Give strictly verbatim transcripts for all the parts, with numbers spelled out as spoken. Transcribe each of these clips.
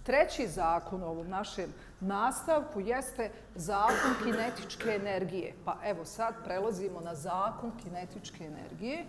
Treći zakon u ovom našem nastavku jeste zakon kinetičke energije. Pa evo sad prelazimo na zakon kinetičke energije.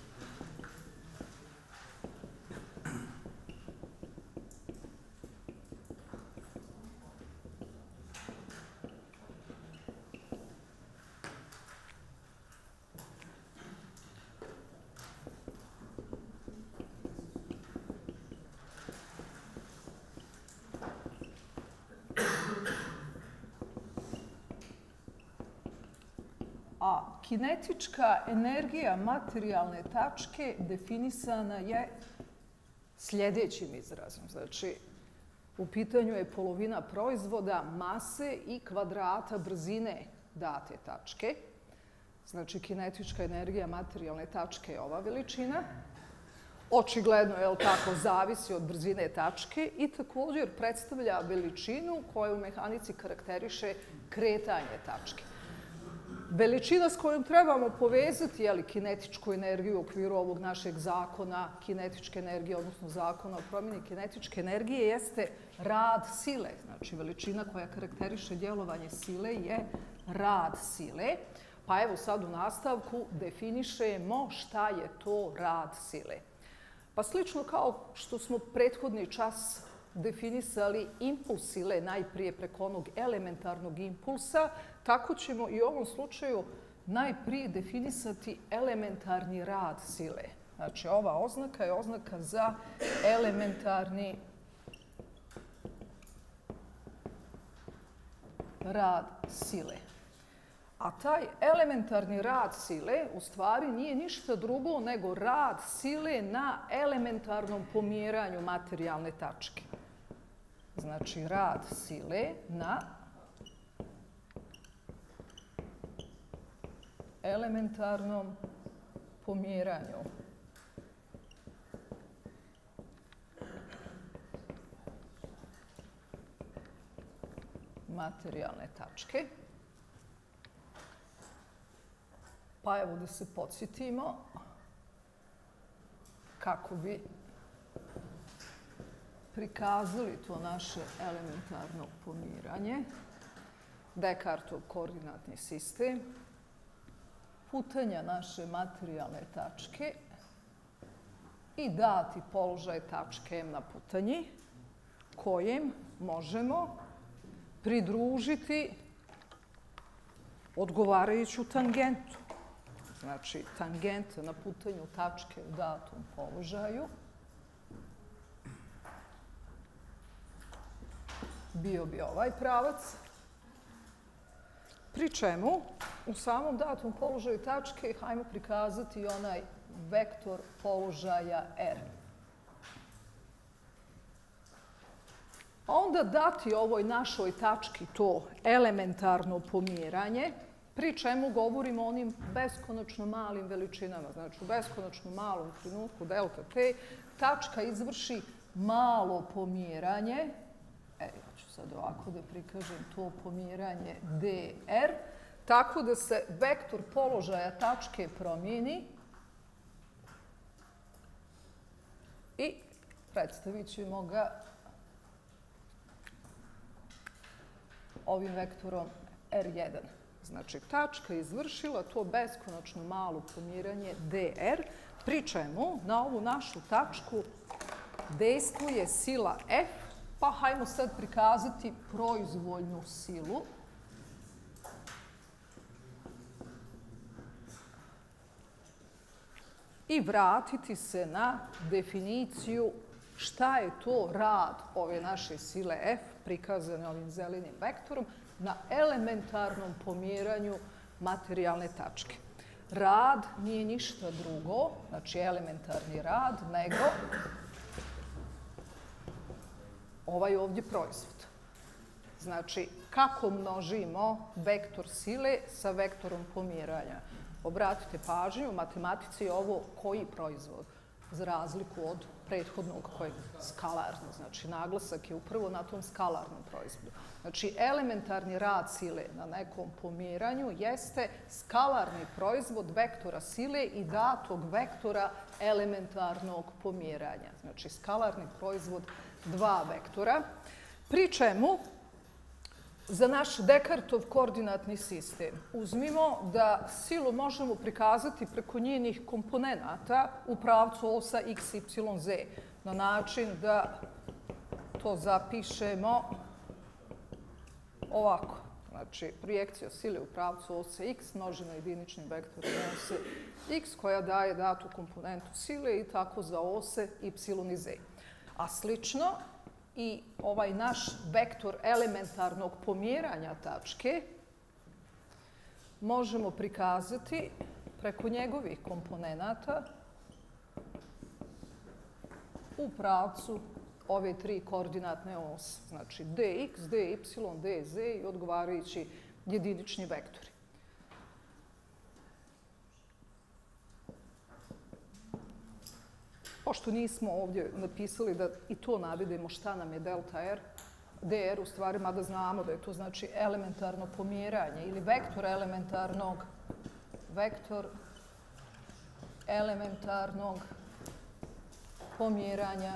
A kinetička energija materijalne tačke definisana je sljedećim izrazom. Znači, u pitanju je polovina proizvoda mase i kvadrata brzine date tačke. Znači, kinetička energija materijalne tačke je ova veličina. Očigledno, je li tako, zavisi od brzine tačke i također predstavlja veličinu koja u mehanici karakteriše kretanje tačke. Veličina s kojom trebamo povezati je li, kinetičku energiju u okviru ovog našeg zakona kinetičke energije, odnosno zakona o promjeni kinetičke energije, jeste rad sile. Znači, veličina koja karakteriše djelovanje sile je rad sile. Pa evo sad u nastavku definišemo šta je to rad sile. Pa slično kao što smo prethodni čas definisali impuls sile najprije preko onog elementarnog impulsa, tako ćemo i u ovom slučaju najprije definisati elementarni rad sile. Znači, ova oznaka je oznaka za elementarni rad sile. A taj elementarni rad sile u stvari nije ništa drugo nego rad sile na elementarnom pomjeranju materijalne tačke. Znači, rad sile na elementarnom pomjeranju materijalne tačke. Pa evo da se podsjetimo kako bi prikazali to naše elementarno pomjeranje. Descartov koordinatni sistem, putanja naše materijalne tačke i dati položaj tačke M na putanji kojem možemo pridružiti odgovarajuću tangentu. Znači, tangent na putanju tačke u datom položaju bio bi ovaj pravac, pri čemu u samom datom položaju tačke hajmo prikazati i onaj vektor položaja R. A onda dati ovoj našoj tački to elementarno pomjeranje, pri čemu govorimo o onim beskonačno malim veličinama. Znači, u beskonačno malom trenutku delta t, tačka izvrši malo pomjeranje. E, ja ću sad ovako da prikažem to pomjeranje dr, tako da se vektor položaja tačke promijeni i predstavit ćemo ga ovim vektorom R jedan. Znači, tačka je izvršila to beskonačno malo pomjeranje dr, pri čemu na ovu našu tačku dejstvuje sila F, pa hajmo sad prikazati proizvoljnu silu. I vratiti se na definiciju šta je to rad ove naše sile F, prikazane ovim zelenim vektorom, na elementarnom pomjeranju materijalne tačke. Rad nije ništa drugo, znači elementarni rad, nego ovaj ovdje proizvod. Znači, kako množimo vektor sile sa vektorom pomjeranja? Obratite pažnju, u matematici je ovo koji proizvod? za razliku od prethodnog koji je skalarni. Znači, naglasak je upravo na tom skalarnom proizvodu. Znači, elementarni rad sile na nekom pomjeranju jeste skalarni proizvod vektora sile i datog vektora elementarnog pomjeranja. Znači, skalarni proizvod dva vektora. Pri čemu, za naš Descartov koordinatni sistem uzmimo da silu možemo prikazati preko njenih komponenata u pravcu osa x, y, z na način da to zapišemo ovako. Znači, projekcija sile u pravcu ose x množi na jediničnim vektorom ose x koja daje datu komponentu sile i tako za ose y i z. A slično, i ovaj naš vektor elementarnog pomjeranja tačke možemo prikazati preko njegovih komponenata u pravcu ove tri koordinatne ose. Znači dx, dy, dz i odgovarajući jedinični vektori. Pošto nismo ovdje napisali da i to navedemo šta nam je delta r, dr u stvari, mada znamo da je to znači elementarno pomjeranje ili vektor elementarnog, vektor elementarnog pomjeranja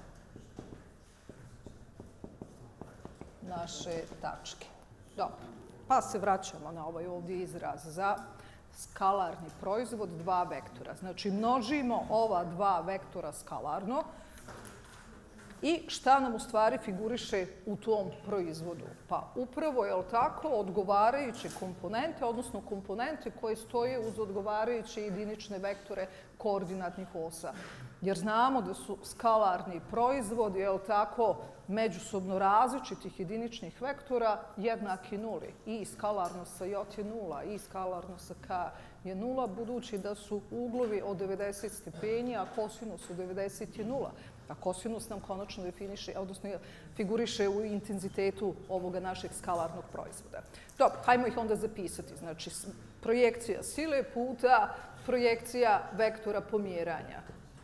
naše tačke. Dobro, pa se vraćamo na ovaj ovdje izraz za skalarni proizvod dva vektora. Znači, množimo ova dva vektora skalarno i šta nam u stvari figuriše u tom proizvodu? Pa upravo, je li tako, odgovarajuće komponente, odnosno komponente koje stoje uz odgovarajuće jedinične vektore koordinatnih osa. Jer znamo da su skalarni proizvodi, je li tako, međusobno različitih jediničnih vektora jednaki nuli. I skalarno sa j je nula, i skalarno sa k je nula, budući da su uglovi od devedeset stepeni, a kosinus od devedeset je nula. A kosinus nam konačno definiše, odnosno figuriše u intenzitetu ovoga našeg skalarnog proizvoda. Dobro, hajmo ih onda zapisati. Znači, projekcija sile puta projekcija vektora pomjeranja.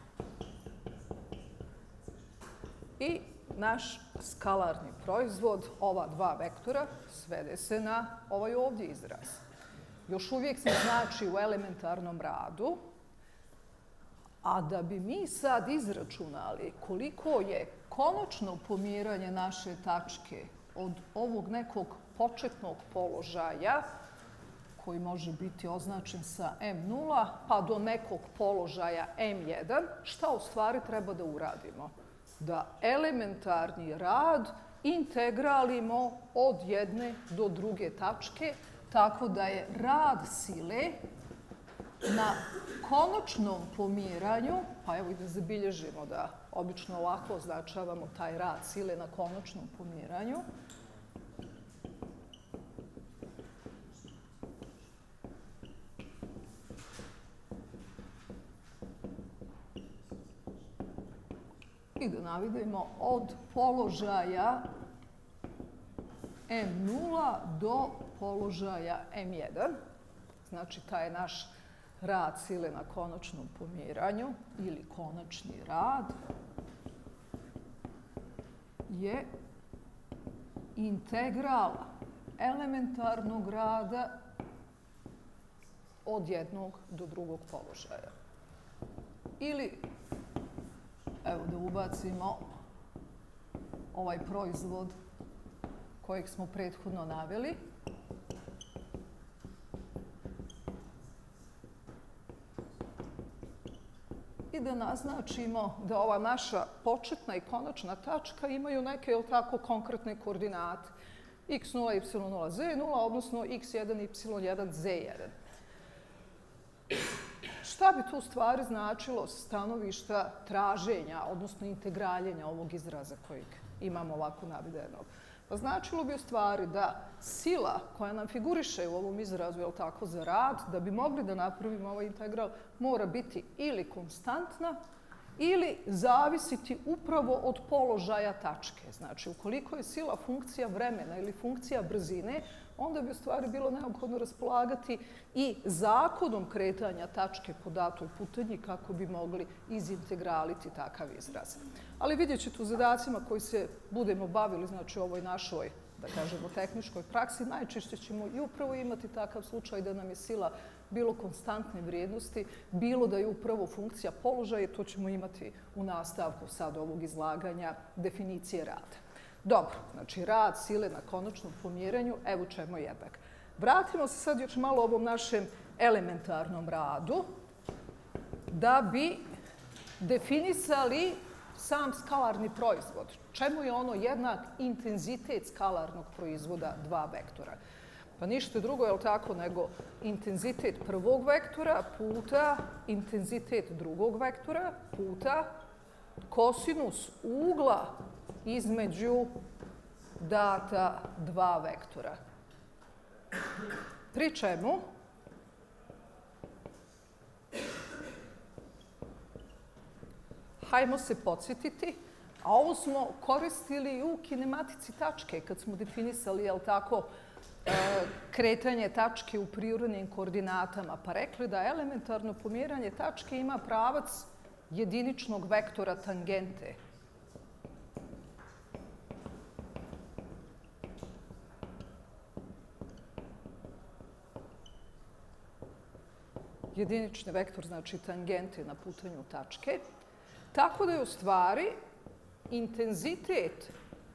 I naš skalarni proizvod, ova dva vektora, svede se na ovaj ovdje izraz. Još uvijek se znači u elementarnom radu, a da bi mi sad izračunali koliko je konačno pomjeranje naše tačke od ovog nekog početnog položaja, koji može biti označen sa em nula, pa do nekog položaja em jedan, šta u stvari treba da uradimo? Da elementarni rad integralimo od jedne do druge tačke, tako da je rad sile na konačnom pomjeranju, pa evo i da zabilježimo da obično ovako označavamo taj rad sile na konačnom pomjeranju, i da navidimo od položaja em nula do položaja em jedan. Znači, taj je naš rad sile na konačnom pomjeranju ili konačni rad je integral elementarnog rada od jednog do drugog položaja. Ili, evo da ubacimo ovaj proizvod kojeg smo prethodno naveli. I da naznačimo da ova naša početna i konačna tačka imaju neke, jel tako, konkretne koordinate. x nula, y nula, z nula, odnosno x jedan, y jedan, z jedan. Šta bi tu stvari značilo s stanovišta traženja, odnosno integraljenja ovog izraza kojeg imamo ovako navedenog? Pa značilo bi u stvari da sila koja nam figuriše u ovom izrazu, je li tako, za rad, da bi mogli da napravimo ovaj integral, mora biti ili konstantna ili zavisiti upravo od položaja tačke. Znači, ukoliko je sila funkcija vremena ili funkcija brzine, onda bi u stvari bilo neophodno raspolagati i zakonom kretanja tačke po datoj putanji kako bi mogli izintegraliti takav izraz. Ali vidjet ćete u zadacima koji se budemo bavili, znači ovoj našoj, da kažemo, tehničkoj praksi, najčešće ćemo i upravo imati takav slučaj da nam je sila bilo konstantne vrijednosti, bilo da je upravo funkcija položaja, to ćemo imati u nastavku sad ovog izlaganja definicije rada. Dobro, znači rad sile na konačnom pomjeranju, evo čemu jednak. Vratimo se sad još malo ovom našem elementarnom radu da bi definisali sam skalarni proizvod. Čemu je ono jednak intenzitet skalarnog proizvoda dva vektora? Pa ništa drugo, je li tako, nego intenzitet prvog vektora puta intenzitet drugog vektora puta kosinus ugla između data dva vektora. Pri čemu hajmo se podsjetiti, a ovo smo koristili u kinematici tačke kad smo definisali, je li tako, kretanje tačke u prirodnim koordinatama, pa rekli da elementarno pomjeranje tačke ima pravac jediničnog vektora tangente. Jedinični vektor znači tangente na putanju tačke. Tako da je u stvari intenzitet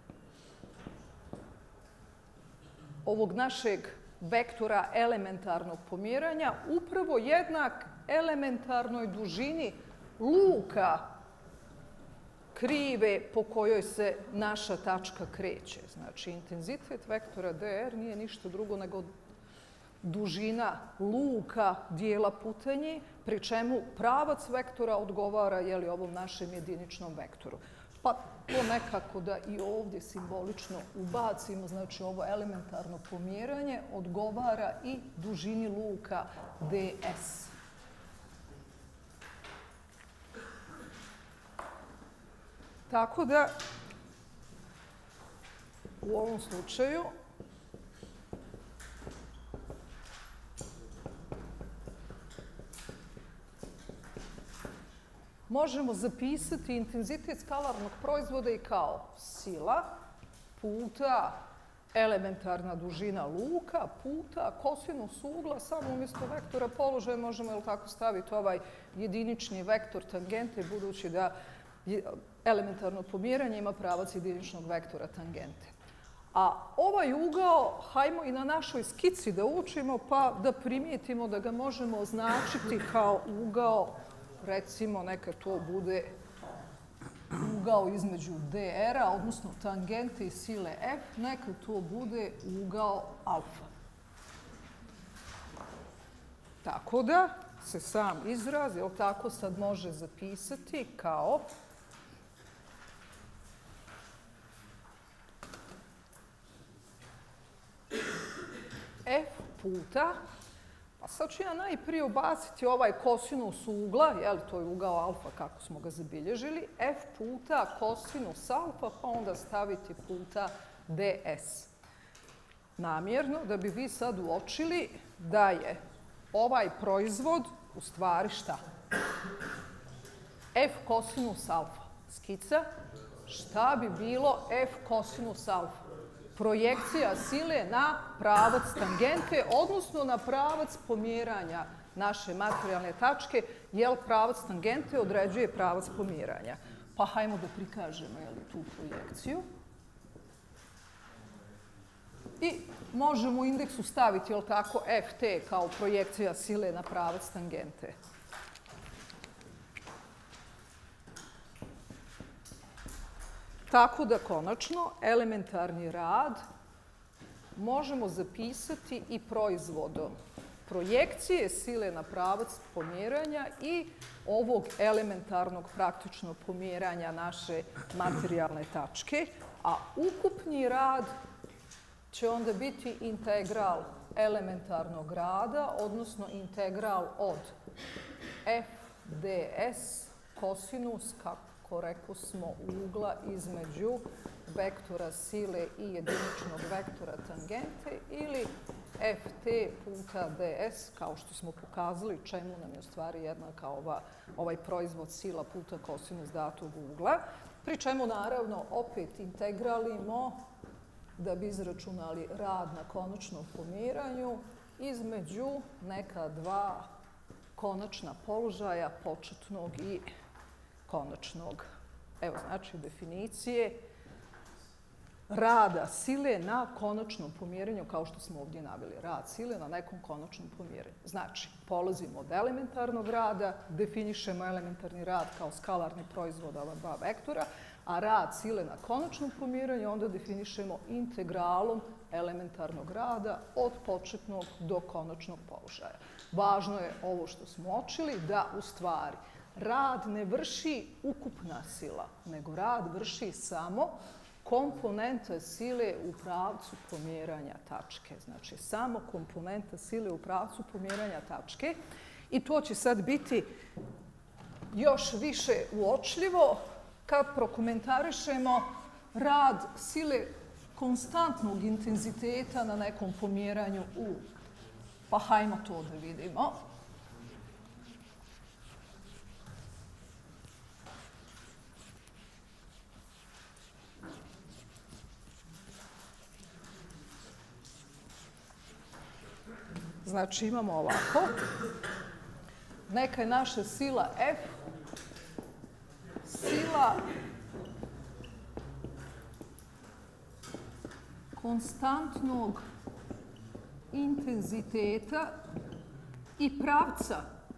ovog našeg vektora elementarnog pomjeranja upravo jednak elementarnoj dužini luka krive po kojoj se naša tačka kreće. Znači, intenzitet vektora dr nije ništa drugo nego dužina luka dijela putanji, pri čemu pravac vektora odgovara, je li, ovom našem jediničnom vektoru. Pa to nekako da i ovdje simbolično ubacimo, znači ovo elementarno pomjeranje odgovara i dužini luka ds. Tako da u ovom slučaju možemo zapisati intenzitet skalarnog proizvoda i kao sila puta elementarna dužina luka puta kosinus ugla, samo umjesto vektora položaja možemo, jel tako, staviti ovaj jedinični vektor tangente, budući da elementarno pomjeranje ima pravac jediničnog vektora tangente. A ovaj ugao, hajmo i na našoj skici da učimo, pa da primijetimo da ga možemo označiti kao ugao, recimo neka to bude ugao između dr-a, odnosno tangente i sile f, neka to bude ugao alfa. Tako da se sam izraz, jel tako, sad može zapisati kao f puta, a sad ću ja najprije ubaciti ovaj kosinus ugla, jel, to je ugao alfa kako smo ga zabilježili, f puta kosinus alfa, pa onda staviti puta ds. Namjerno, da bi vi sad uočili da je ovaj proizvod u stvari šta? F kosinus alfa. Skica, šta bi bilo f kosinus alfa? Projekcija sile na pravac tangente, odnosno na pravac pomjeranja naše materijalne tačke, jer pravac tangente određuje pravac pomjeranja. Pa hajmo da prikažemo, jel, tu projekciju. I možemo u indeksu staviti, jel tako, ft kao projekcija sile na pravac tangente. Tako da, konačno, elementarni rad možemo zapisati i proizvodom projekcije sile na pravac pomjeranja i ovog elementarnog praktičnog pomjeranja naše materijalne tačke, a ukupni rad će onda biti integral elementarnog rada, odnosno integral od f ds kosinus, kako rekao smo, ugla između vektora sile i jediničnog vektora tangente ili ft puta ds, kao što smo pokazali, čemu nam je u stvari jednaka ova, ovaj proizvod sila puta kosinus datog ugla, pri čemu naravno opet integralimo da bi izračunali rad na konačnom pomiranju između neka dva konačna položaja, početnog i konačnog. Evo, znači, definicije rada sile na konačnom pomjeranju, kao što smo ovdje naveli. Rad sile na nekom konačnom pomjeranju. Znači, polazimo od elementarnog rada, definišemo elementarni rad kao skalarni proizvod ova dva vektora, a rad sile na konačnom pomjeranju onda definišemo integralom elementarnog rada od početnog do konačnog položaja. Važno je ovo što smo uočili, da u stvari rad ne vrši ukupna sila, nego rad vrši samo komponenta sile u pravcu pomjeranja tačke. Znači, samo komponenta sile u pravcu pomjeranja tačke. I to će sad biti još više uočljivo kad prokomentarišemo rad sile konstantnog intenziteta na nekom pomjeranju U. Pa hajmo to da vidimo. Znači, imamo ovako. Neka je naša sila F, sila konstantnog intenziteta i pravca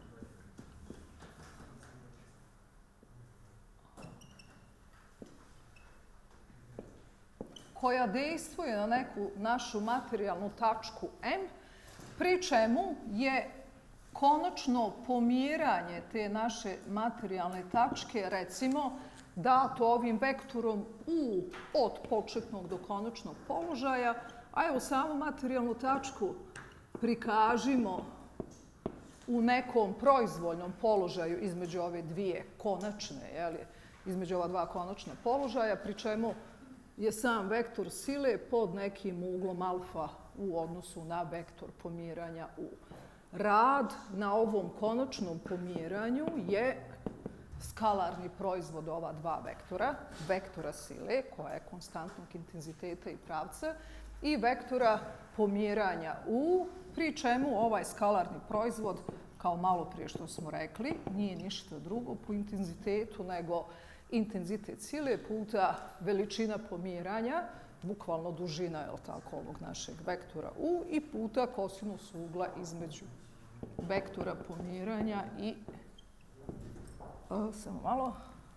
koja dejstvuje na neku našu materijalnu tačku M, pri čemu je konačno pomjeranje te naše materijalne tačke, recimo, dato ovim vektorom U od početnog do konačnog položaja, a evo samu materijalnu tačku prikažimo u nekom proizvoljnom položaju između ove dvije konačne, jeli, između ova dva konačna položaja, pri čemu je sam vektor sile pod nekim uglom alfa u odnosu na vektor pomjeranja U. Rad na ovom konačnom pomjeranju je skalarni proizvod ova dva vektora, vektora sile, koja je konstantnog intenziteta i pravca, i vektora pomjeranja U, pri čemu ovaj skalarni proizvod, kao malo prije što smo rekli, nije ništa drugo po intenzitetu nego intenzitet sile puta veličina pomjeranja, bukvalno dužina, je li tako, ovog našeg vektora U, i puta kosinus ugla između vektora pomjeranja i o, samo malo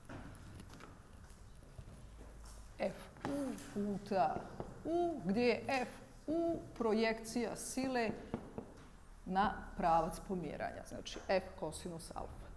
F U puta U, gdje je F U projekcija sile na pravac pomjeranja, znači F kosinus alfa.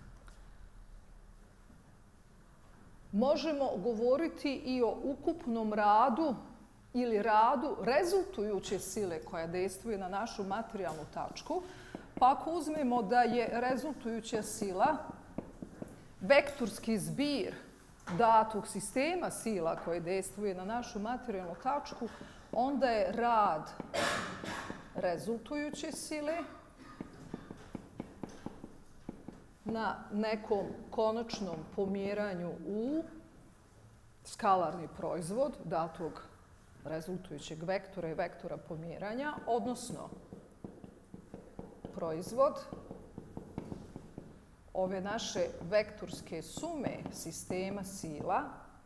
Možemo govoriti i o ukupnom radu ili radu rezultujuće sile koja dejstvuje na našu materijalnu tačku. Pa ako uzmemo da je rezultujuća sila vektorski zbir datog sistema sila koje dejstvuje na našu materijalnu tačku, onda je rad rezultujuće sile na nekom konačnom pomjeranju U, skalarni proizvod datog rezultujućeg vektora i vektora pomjeranja, odnosno proizvod ove naše vektorske sume sistema sila,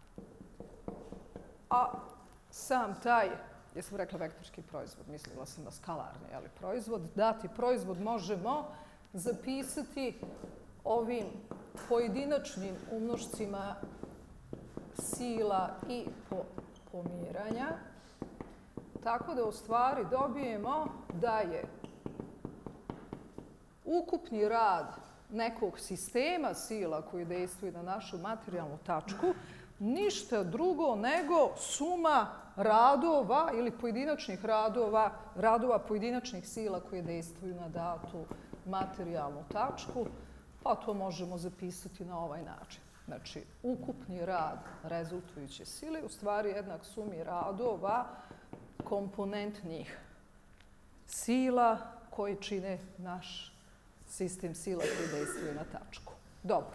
a sam taj, jesam rekla vektorski proizvod, mislila sam na skalarni, ali proizvod, dati proizvod možemo zapisati ovim pojedinačnim umnošcima sila i pomjeranja, tako da u stvari dobijemo da je ukupni rad nekog sistema sila koji dejstvuje na našu materijalnu tačku ništa drugo nego suma radova ili pojedinačnih radova, radova pojedinačnih sila koje dejstvuju na datu materijalnu tačku, pa to možemo zapisati na ovaj način. Znači, ukupni rad rezultujuće sile u stvari jednak sumi radova komponentnih sila koji čine naš sistem sila koji dejstvuje na tačku. Dobro.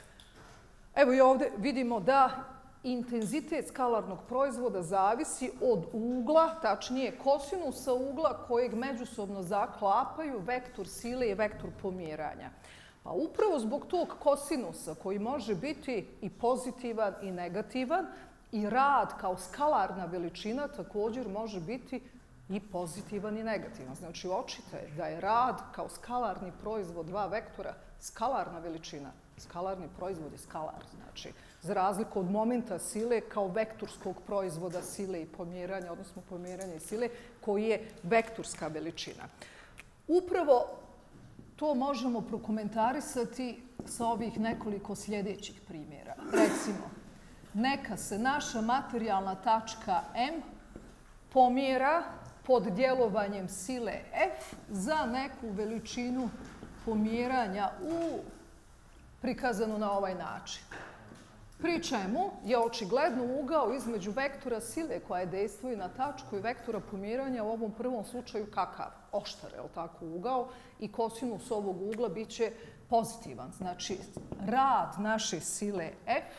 Evo i ovdje vidimo da intenzitet skalarnog proizvoda zavisi od ugla, tačnije kosinusa ugla kojeg međusobno zaklapaju vektor sile i vektor pomjeranja. Pa upravo zbog tog kosinusa koji može biti i pozitivan i negativan i rad kao skalarna veličina također može biti i pozitivan i negativan. Znači, očito je da je rad kao skalarni proizvod dva vektora skalarna veličina. Skalarni proizvod je skalar, znači, za razliku od momenta sile kao vektorskog proizvoda sile i pomjeranja, odnosno pomjeranja i sile, koji je vektorska veličina. Upravo to možemo prokomentarisati sa ovih nekoliko sljedećih primjera. Recimo, neka se naša materijalna tačka M pomjera pod djelovanjem sile F za neku veličinu pomjeranja u prikazanu na ovaj način. Pri čemu je očigledno ugao između vektora sile koja je dejstvuje na tačku i vektora pomjeranja u ovom prvom slučaju kakav? Oštar, je li tako, ugao i kosinus ovog ugla bit će pozitivan. Znači, rad naše sile F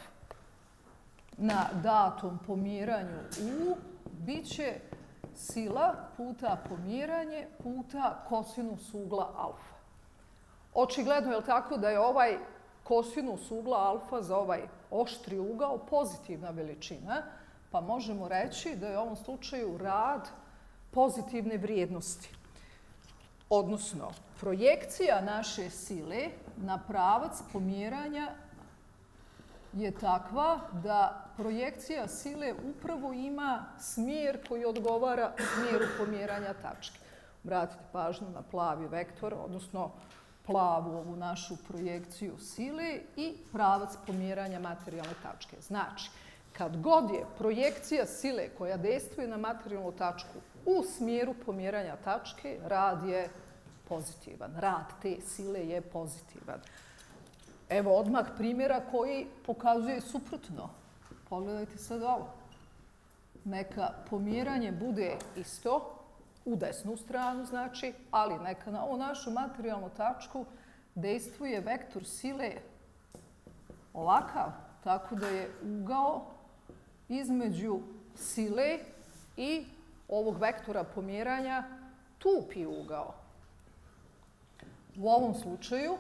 na datom pomjeranju U bit će sila puta pomjeranje puta kosinus ugla alfa. Očigledno je li tako da je ovaj kosinus ugla alfa za ovaj oštri ugao pozitivna veličina, pa možemo reći da je u ovom slučaju rad pozitivne vrijednosti. Odnosno, projekcija naše sile na pravac pomjeranja je takva da projekcija sile upravo ima smjer koji odgovara smjeru pomjeranja tačke. Obratite pažnju na plavi vektor, odnosno plavu ovu našu projekciju sile i pravac pomjeranja materijalne tačke. Znači, kad god je projekcija sile koja dejstvuje na materijalnu tačku u smjeru pomjeranja tačke, rad je pozitivan. Rad te sile je pozitivan. Evo odmah primjera koji pokazuje suprotno. Pogledajte sad ovo. Neka pomjeranje bude isto, u desnu stranu znači, ali neka na ovu našu materijalnu tačku dejstvuje vektor sile ovakav, tako da je ugao između sile i ovog vektora pomjeranja tupi ugao. U ovom slučaju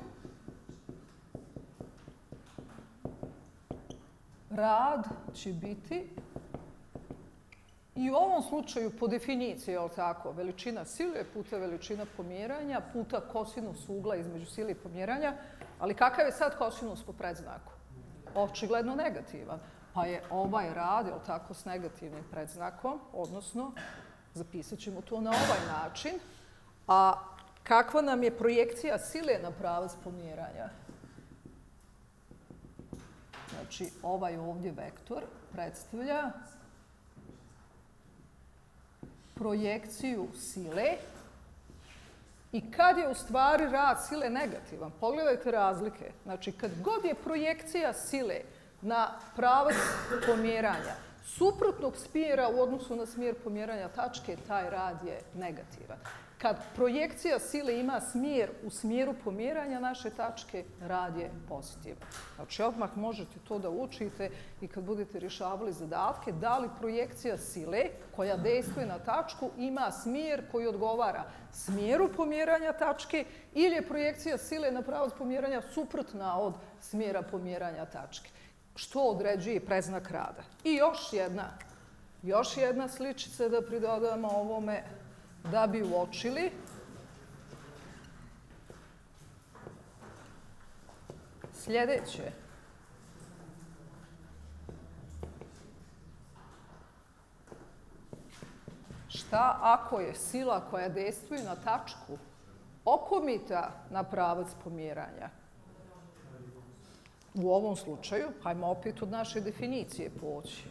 rad će biti i u ovom slučaju po definiciji, je li tako, veličina sile puta veličina pomjeranja puta kosinus ugla između sile i pomjeranja, ali kakav je sad kosinus po predznaku? Očigledno negativan. Pa je ovaj rad, je li tako, s negativnim predznakom, odnosno zapisat ćemo to na ovaj način. A kakva nam je projekcija sile na pravac pomjeranja? Znači, ovaj ovdje vektor predstavlja projekciju sile i kad je u stvari rad sile negativan, pogledajte razlike. Znači, kad god je projekcija sile na pravac pomjeranja suprotnog smjera u odnosu na smjer pomjeranja tačke, taj rad je negativan. Kad projekcija sile ima smjer u smjeru pomjeranja naše tačke, rad je pozitivan. Znači, odmah možete to da učite i kad budete rješavali zadatke, da li projekcija sile koja dejstvuje na tačku ima smjer koji odgovara smjeru pomjeranja tačke ili je projekcija sile na pravac pomjeranja suprotna od smjera pomjeranja tačke. Što određuje predznak rada. I još jedna, još jedna sličica da pridodamo ovome da bi uočili. Sljedeće. Šta ako je sila koja dejstvuje na tačku okomita na pravac pomjeranja? U ovom slučaju, hajmo opet od naše definicije poći.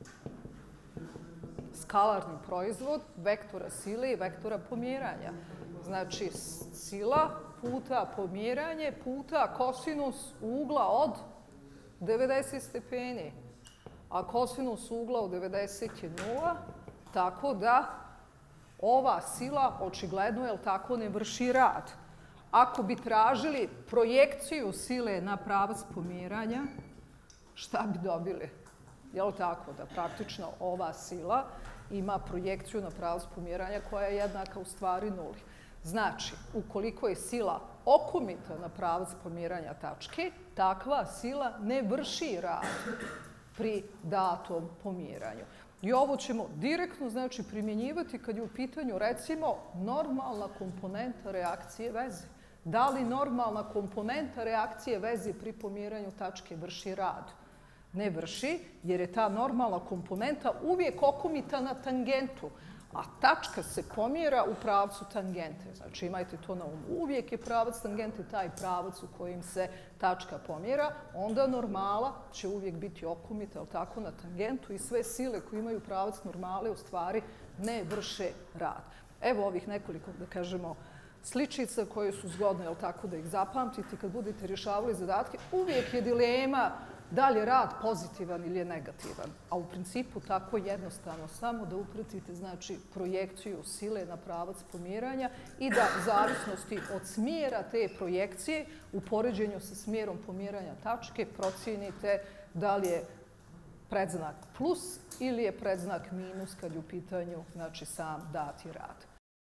Skalarni proizvod vektora sile i vektora pomjeranja. Znači, sila puta pomjeranje puta kosinus ugla od devedeset stepeni, a kosinus ugla od devedeset je nula, tako da ova sila očigledno, jel tako, ne vrši rad. Ako bi tražili projekciju sile na pravac pomjeranja, šta bi dobili? Jel tako, da praktično ova sila ima projekciju na pravac pomjeranja koja je jednaka u stvari nuli. Znači, ukoliko je sila okomita na pravac pomjeranja tačke, takva sila ne vrši rad pri datom pomjeranju. I ovo ćemo direktno, znači, primjenjivati kad je u pitanju, recimo, normalna komponenta reakcije veze. Da li normalna komponenta reakcije veze pri pomjeranju tačke vrši rad? Ne vrši, jer je ta normalna komponenta uvijek okomita na tangentu, a tačka se pomjera u pravcu tangente. Znači, imajte to na umu. Uvijek je pravac tangente taj pravac u kojim se tačka pomjera, onda normala će uvijek biti okomita, ali tako, na tangentu i sve sile koje imaju pravac normale u stvari ne vrše rad. Evo ovih nekoliko, da kažemo, sličica koje su zgodne, jel tako, da ih zapamtite kad budete rješavali zadatke. Uvijek je dilema da li je rad pozitivan ili je negativan. A u principu tako jednostavno, samo da upratite, znači, projekciju sile na pravac pomjeranja i da u zavisnosti od smjera te projekcije u poređenju sa smjerom pomjeranja tačke procijenite da li je predznak plus ili je predznak minus kad je u pitanju, znači, sam dati rad.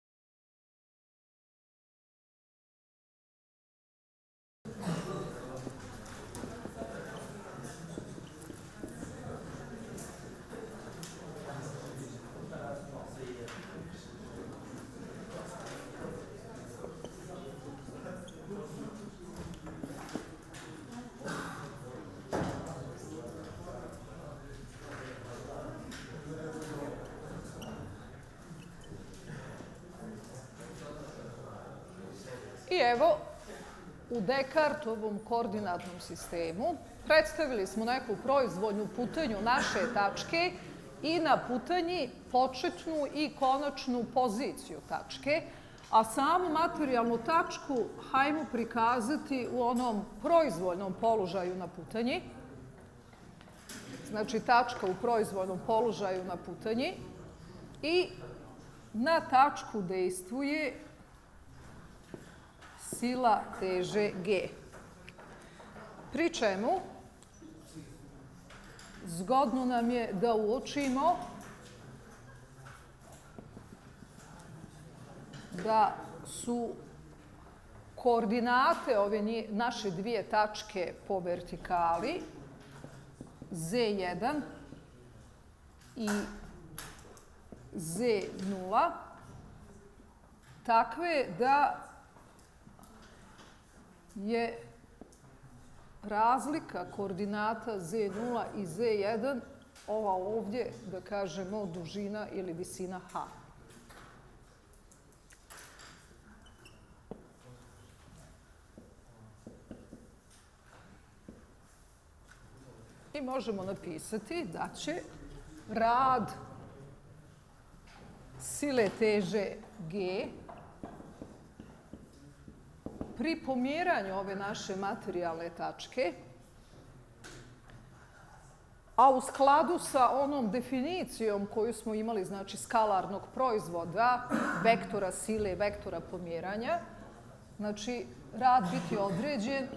I evo, u Descartovom koordinatnom sistemu predstavili smo neku proizvoljnu putanju naše tačke i na putanji početnu i konačnu poziciju tačke, a samu materijalnu tačku hajmo prikazati u onom proizvoljnom položaju na putanji. Znači, tačka u proizvoljnom položaju na putanji i na tačku dejstvuje sila teže G. Pri čemu zgodno nam je da uočimo da su koordinate ove naše dvije tačke po vertikali Z jedan i Z nula takve da je razlika koordinata Z nula i Z jedan ova ovdje, da kažemo, dužina ili visina H. I možemo napisati da će rad sile teže G pri pomjeranju ove naše materijalne tačke, a u skladu sa onom definicijom koju smo imali, znači skalarnog proizvoda, vektora sile, vektora pomjeranja, znači rad biti određen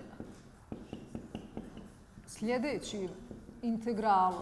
sljedećim integralom.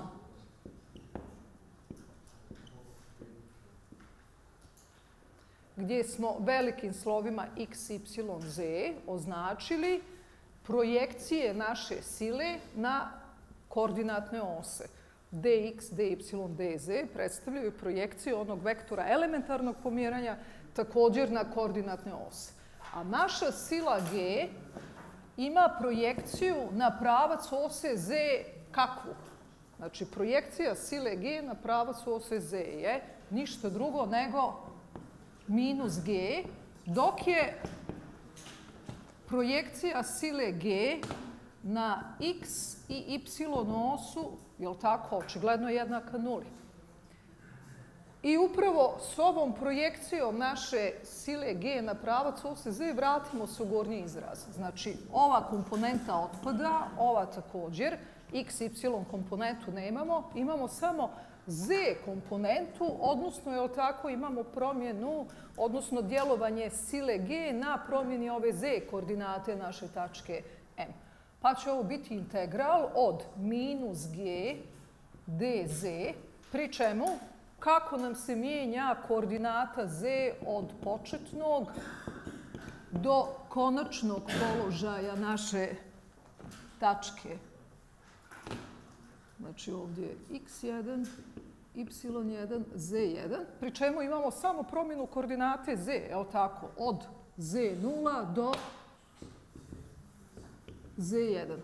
Gdje smo velikim slovima x, y, z označili projekcije naše sile na koordinatne ose. dx, dy, dz predstavljaju projekciju onog vektora elementarnog pomjeranja također na koordinatne ose. A naša sila G ima projekciju na pravac ose z kakvu? Znači, projekcija sile G na pravac ose z je ništa drugo nego minus G, dok je projekcija sile G na x i y osu, jel tako, očigledno jednaka nuli. I upravo s ovom projekcijom naše sile G na pravac O S Z vratimo se u gornji izraz. Znači, ova komponenta otpada, ova također, x, y komponentu nemamo, imamo samo z komponentu, odnosno, je li tako, imamo promjenu, odnosno djelovanje sile G na promjeni ove z koordinate naše tačke M. Pa će ovo biti integral od minus g dz, pri čemu kako nam se mijenja koordinata z od početnog do konačnog položaja naše tačke. Znači ovdje je x jedan, y jedan, z jedan, pri čemu imamo samo promjenu koordinate z, evo tako, od z nula do z jedan.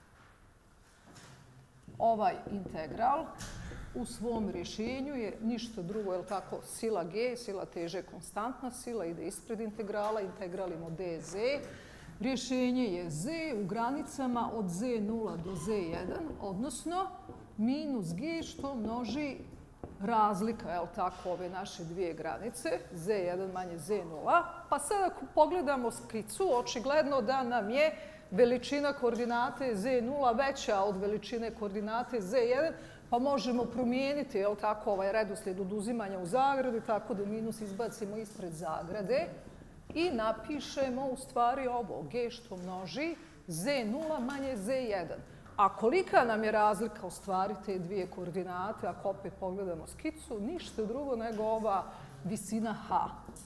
Ovaj integral u svom rješenju je ništa drugo, je tako, sila g, sila teže konstantna sila, ide ispred integrala, integralimo dz. Rješenje je z u granicama od z nula do z jedan, odnosno minus g što množi razlika, je tako, ove naše dvije granice, z jedan manje z nula. Pa sad ako pogledamo skicu, očigledno da nam je veličina koordinate z nula veća od veličine koordinate z jedan, pa možemo promijeniti, je tako, ovaj redoslijed oduzimanja u zagradi, tako da minus izbacimo ispred zagrade i napišemo u stvari ovo, g što množi z nula manje z jedan. A kolika nam je razlika u stvari te dvije koordinate, ako opet pogledamo skicu, ništa drugo nego ova visina h.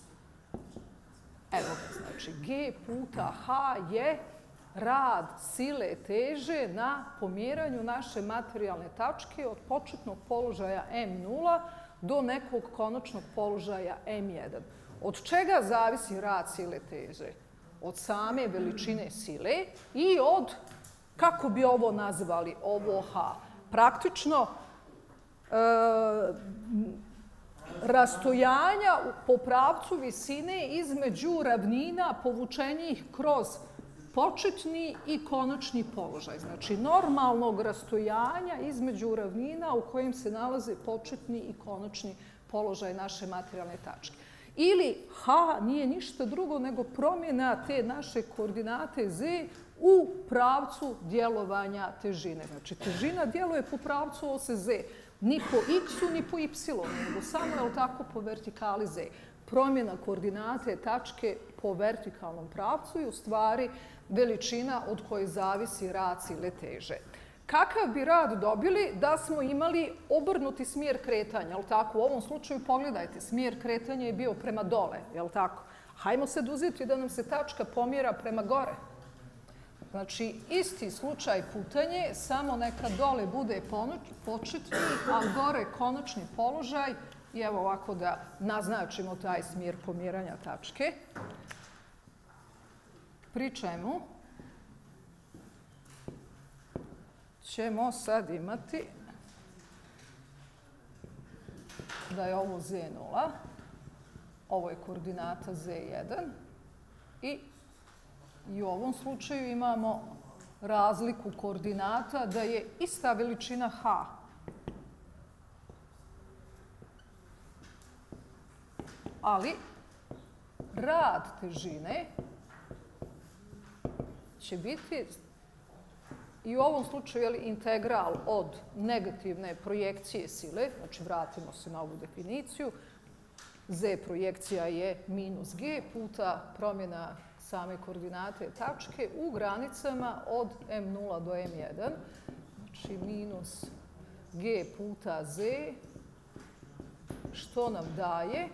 Evo ga, znači g puta h je rad sile teže na pomjeranju naše materijalne tačke od početnog položaja M nula do nekog konačnog položaja M jedan. Od čega zavisi rad sile teže? Od same veličine sile i od, kako bi ovo nazvali, ovo H, praktično e, rastojanja po pravcu visine između ravnina povučenih kroz početni i konačni položaj. Znači, normalnog rastojanja između ravnina u kojim se nalaze početni i konačni položaj naše materijalne tačke. Ili H nije ništa drugo nego promjena te naše koordinate z u pravcu djelovanja težine. Znači, težina djeluje po pravcu O S Z, ni po x-u, ni po y-u, nego samo, je li tako, po vertikali z. Promjena koordinate tačke po vertikalnom pravcu i u stvari veličina od koje zavisi rad sile teže. Kakav bi rad dobili da smo imali obrnuti smjer kretanja, jel tako? U ovom slučaju pogledajte, smjer kretanja je bio prema dole, jel tako? Hajmo sad uzeti da nam se tačka pomjera prema gore. Znači, isti slučaj putanje, samo neka dole bude početni, a gore konačni položaj. I evo ovako da naznačimo taj smjer pomjeranja tačke. Pri čemu ćemo sad imati da je ovo z nula, ovo je koordinata z jedan i, i u ovom slučaju imamo razliku koordinata da je ista veličina h. Ali rad težine će biti i u ovom slučaju je li integral od negativne projekcije sile, znači vratimo se na ovu definiciju, z projekcija je minus g puta promjena same koordinate tačke u granicama od M nula do M jedan, znači minus g puta z, što nam daje,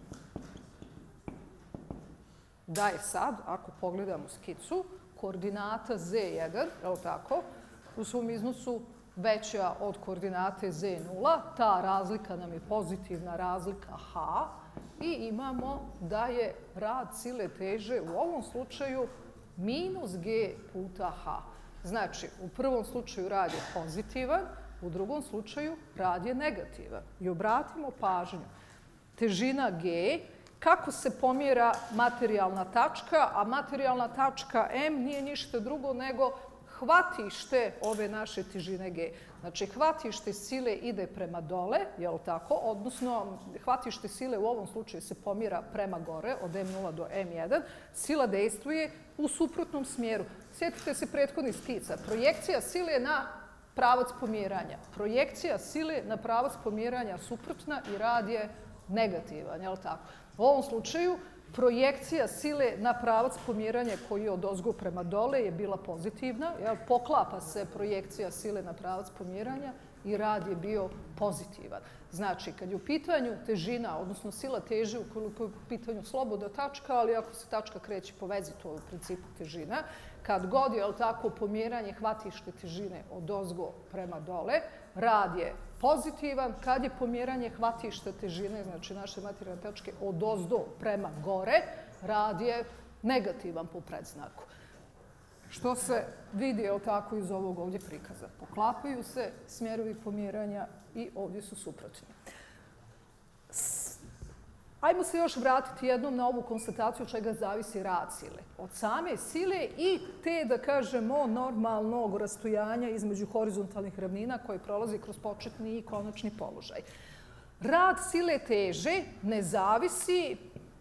daje sad, ako pogledamo skicu, koordinata z jedan, je li tako, u svom iznosu veća od koordinate z nula, ta razlika nam je pozitivna razlika h i imamo da je rad sile teže u ovom slučaju minus g puta h. Znači, u prvom slučaju rad je pozitivan, u drugom slučaju rad je negativan. I obratimo pažnju, težina g, kako se pomjera materijalna tačka, a materijalna tačka M nije ništa drugo nego hvatište ove naše težine G. Znači, hvatište sile ide prema dole, je li tako? Odnosno, hvatište sile u ovom slučaju se pomjera prema gore, od em nula do em jedan. Sila dejstvuje u suprotnom smjeru. Sjetite se prethodnih skica. Projekcija sile na pravac pomjeranja. Projekcija sile na pravac pomjeranja suprotna i rad je negativan, je li tako? U ovom slučaju, projekcija sile na pravac pomjeranja koji je odozgo prema dole je bila pozitivna. Poklapa se projekcija sile na pravac pomjeranja i rad je bio pozitivan. Znači, kad je u pitanju težina, odnosno sila teže ukoliko je u pitanju slobodna tačka, ali ako se tačka kreće po vezi, to je u principu težina. Kad god je tako pomjeranje hvatište težine odozgo prema dole, rad je pozitivan. Kad je pomjeranje hvatišta težine, znači naše materijalne tačke, odozdo prema gore, rad je negativan po predznaku. Što se vidi tako iz ovog ovdje prikaza. Poklapaju se smjerovi pomjeranja i ovdje su suprotni. Ajmo se još vratiti jednom na ovu konstataciju čega zavisi rad sile. Od same sile i te, da kažemo, normalnog rastojanja između horizontalnih ravnina koje prolazi kroz početni i konačni položaj. Rad sile teže ne zavisi,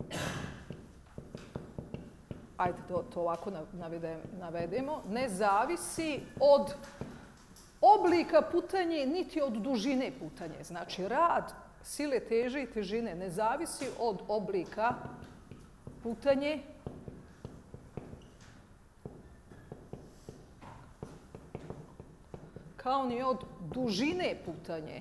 ajde to ovako navedemo, ne zavisi od oblika putanje niti od dužine putanje. Znači, rad sile teže i težine ne zavisi od oblika putanje kao ni od dužine putanje.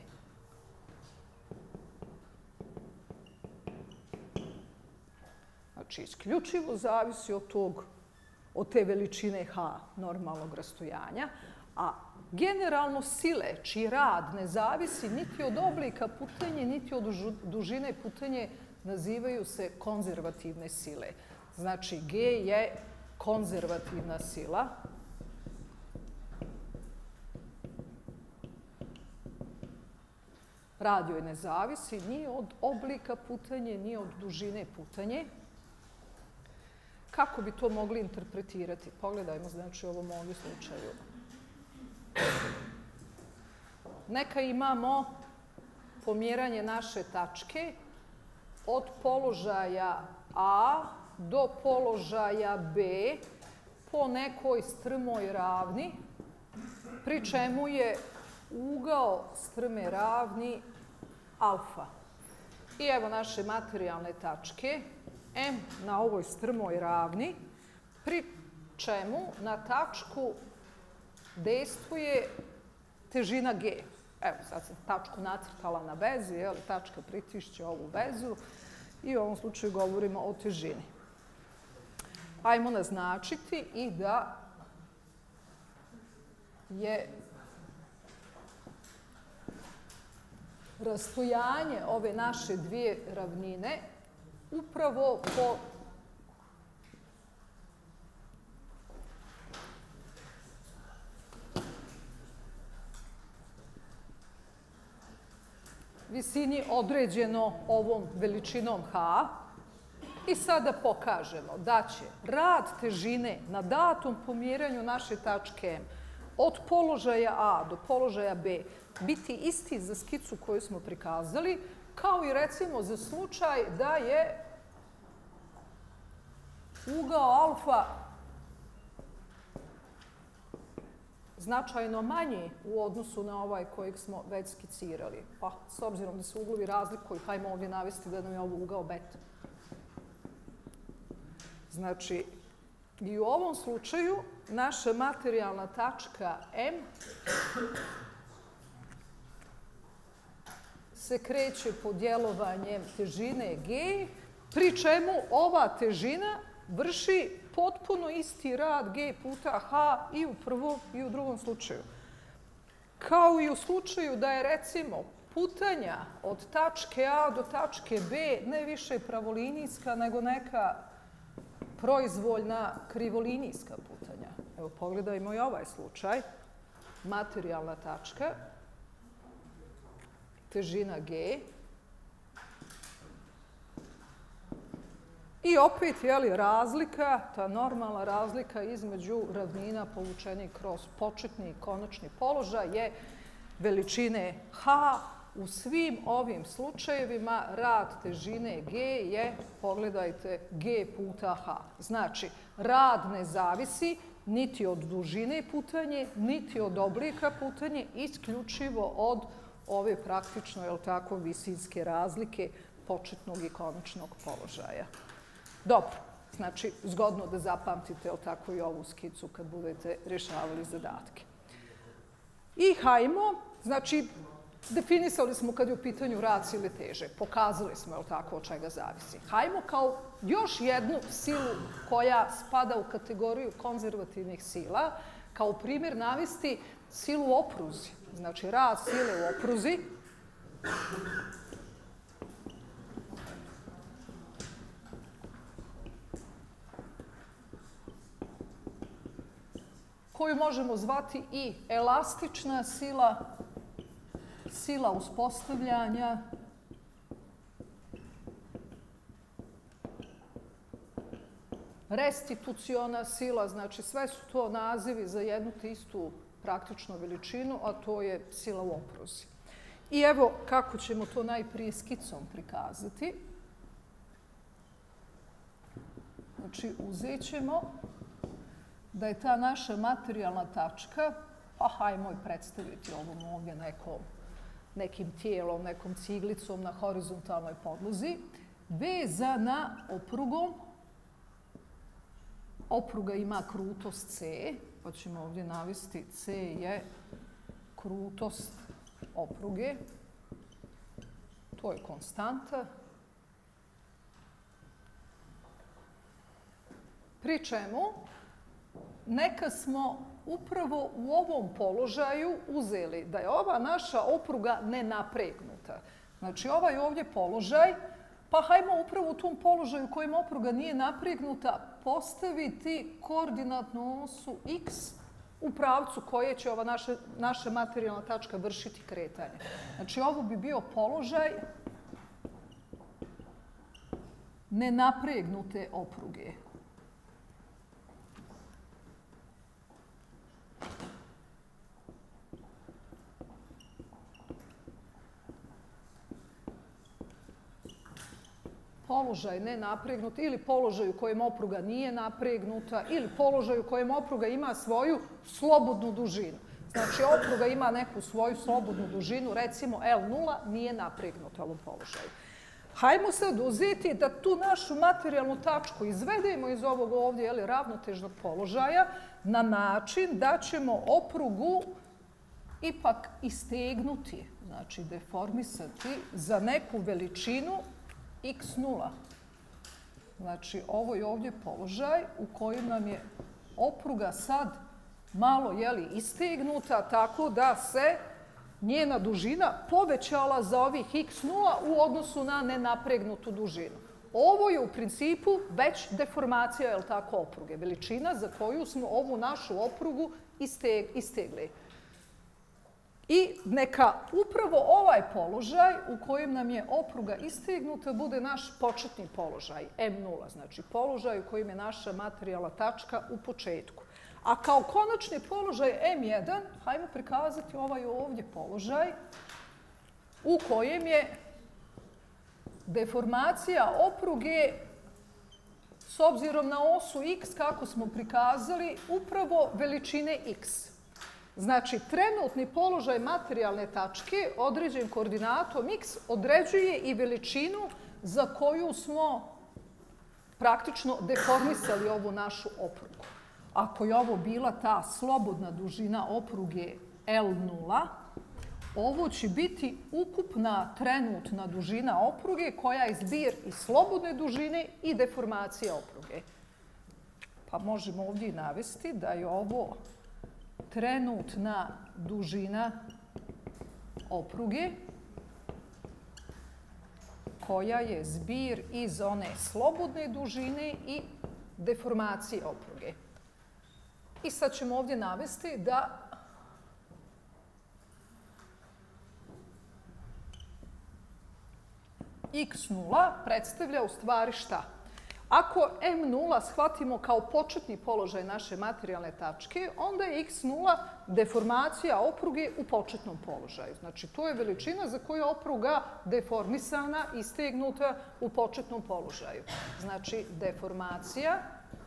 Znači, isključivo zavisi od tog, od te veličine h normalnog rastojanja, a generalno sile čiji rad ne zavisi niti od oblika putanje, niti od dužine putanje, nazivaju se konzervativne sile. Znači, G je konzervativna sila. Rad joj ne zavisi ni od oblika putanje, ni od dužine putanje. Kako bi to mogli interpretirati? Pogledajmo, znači, u ovom ovdje slučaju. Neka imamo pomjeranje naše tačke od položaja A do položaja B po nekoj strmoj ravni, pri čemu je ugao strme ravni alfa. I evo naše materijalne tačke, M na ovoj strmoj ravni, pri čemu na tačku dejstvuje težina G. Evo, sad sam tačku nacrtala na vezi, jel, tačka pritišće ovu vezu i u ovom slučaju govorimo o težini. Ajmo naznačiti i da je rastojanje ove naše dvije ravnine upravo po visini određeno ovom veličinom h. I sada pokažemo da će rad težine na datom pomjeranju naše tačke M od položaja A do položaja B biti isti za skicu koju smo prikazali, kao i recimo za slučaj da je ugao alfa značajno manji u odnosu na ovaj kojeg smo već skicirali. Pa, s obzirom da se uglovi razlikuju, hajmo ovdje navesti da nam je ovo ugao beta. Znači, i u ovom slučaju naša materijalna tačka M se kreće pod djelovanjem težine G, pri čemu ova težina vrši potpuno isti rad G puta H i u prvom i u drugom slučaju. Kao i u slučaju da je, recimo, putanja od tačke A do tačke B ne više pravolinijska, nego neka proizvoljna krivolinijska putanja. Evo, pogledajmo i ovaj slučaj. Materijalna tačka, težina G, I opet, je li, razlika, ta normalna razlika između ravnina povučenih kroz početni i konačni položaj je veličine h. U svim ovim slučajevima rad težine g je, pogledajte, g puta h. Znači, rad ne zavisi niti od dužine putanje, niti od oblika putanje, isključivo od ove praktično, jel tako, visinske razlike početnog i konačnog položaja. Dobro, znači, zgodno da zapamtite, jel tako, i ovu skicu kad budete rješavali zadatke. I hajmo, znači, definisali smo kad je u pitanju rad sile teže. Pokazali smo, jel tako, od čega zavisi. Hajmo kao još jednu silu koja spada u kategoriju konzervativnih sila, kao primjer navesti silu u opruzi. Znači, rad sile u opruzi koju možemo zvati i elastična sila, sila uspostavljanja, restituciona sila, znači sve su to nazivi za jednu te istu praktičnu veličinu, a to je sila u opruzi. I evo kako ćemo to najprije skicom prikazati. Znači, uzet ćemo da je ta naša materijalna tačka, pa hajmo i predstaviti ovom ovdje nekom, nekim tijelom, nekom ciglicom na horizontalnoj podlozi, vezana oprugom. Opruga ima krutost C, pa ćemo ovdje navesti C je krutost opruge. To je konstanta. Pri čemu neka smo upravo u ovom položaju uzeli da je ova naša opruga nenapregnuta. Znači, ovaj ovdje položaj, pa hajmo upravo u tom položaju kojem opruga nije napregnuta postaviti koordinatnu osu x u pravcu koje će ova naša, naša materijalna tačka vršiti kretanje. Znači, ovo bi bio položaj nenapregnute opruge. Položaj nenapregnut ili položaj u kojem opruga nije napregnuta ili položaj u kojem opruga ima svoju slobodnu dužinu. Znači, opruga ima neku svoju slobodnu dužinu, recimo L nula nije napregnuta u ovom položaju. Hajmo sad uzeti da tu našu materijalnu tačku izvedemo iz ovog ovdje jeli, ravnotežnog položaja na način da ćemo oprugu ipak istegnuti, znači deformisati za neku veličinu x nula. Znači, ovo je ovdje položaj u kojem nam je opruga sad malo jeli, istegnuta, tako da se njena dužina povećala za ovih x nula u odnosu na nenapregnutu dužinu. Ovo je u principu već deformacija, je li tako, opruge. Veličina za koju smo ovu našu oprugu istegli. I neka upravo ovaj položaj u kojem nam je opruga istegnuta bude naš početni položaj, M nula, znači položaj u kojem je naša materijalna tačka u početku. A kao konačni položaj M jedan, hajmo prikazati ovaj ovdje položaj u kojem je deformacija opruge s obzirom na osu x, kako smo prikazali, upravo veličine x. Znači, trenutni položaj materijalne tačke određen koordinatom x određuje i veličinu za koju smo praktično deformisali ovu našu oprugu. Ako je ovo bila ta slobodna dužina opruge L nula, ovo će biti ukupna trenutna dužina opruge koja je zbir i slobodne dužine i deformacije opruge. Pa možemo ovdje i navesti da je ovo trenutna dužina opruge koja je zbir iz one slobodne dužine i deformacije opruge. I sad ćemo ovdje navesti da x nula predstavlja u stvari šta? Ako em nula shvatimo kao početni položaj naše materijalne tačke, onda je iks nula deformacija opruge u početnom položaju. Znači, to je veličina za koju je opruga deformisana i stegnuta u početnom položaju. Znači, deformacija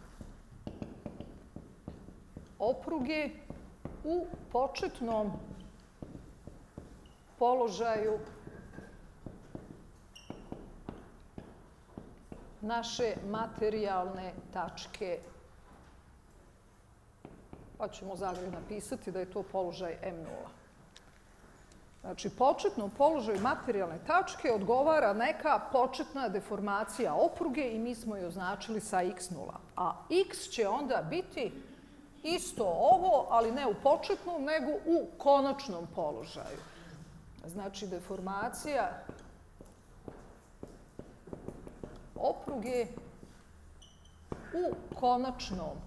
opruge u početnom položaju naše materijalne tačke. Pa ćemo u zagradi napisati da je to položaj em nula. Znači, početnom položaju materijalne tačke odgovara neka početna deformacija opruge i mi smo je označili sa iks nula. A x će onda biti isto ovo, ali ne u početnom, nego u konačnom položaju. Znači, deformacija opruge u konačnom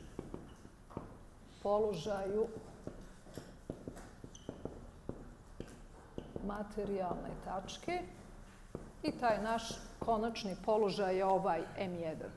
položaju materijalne tačke i taj naš konačni položaj je ovaj em jedan.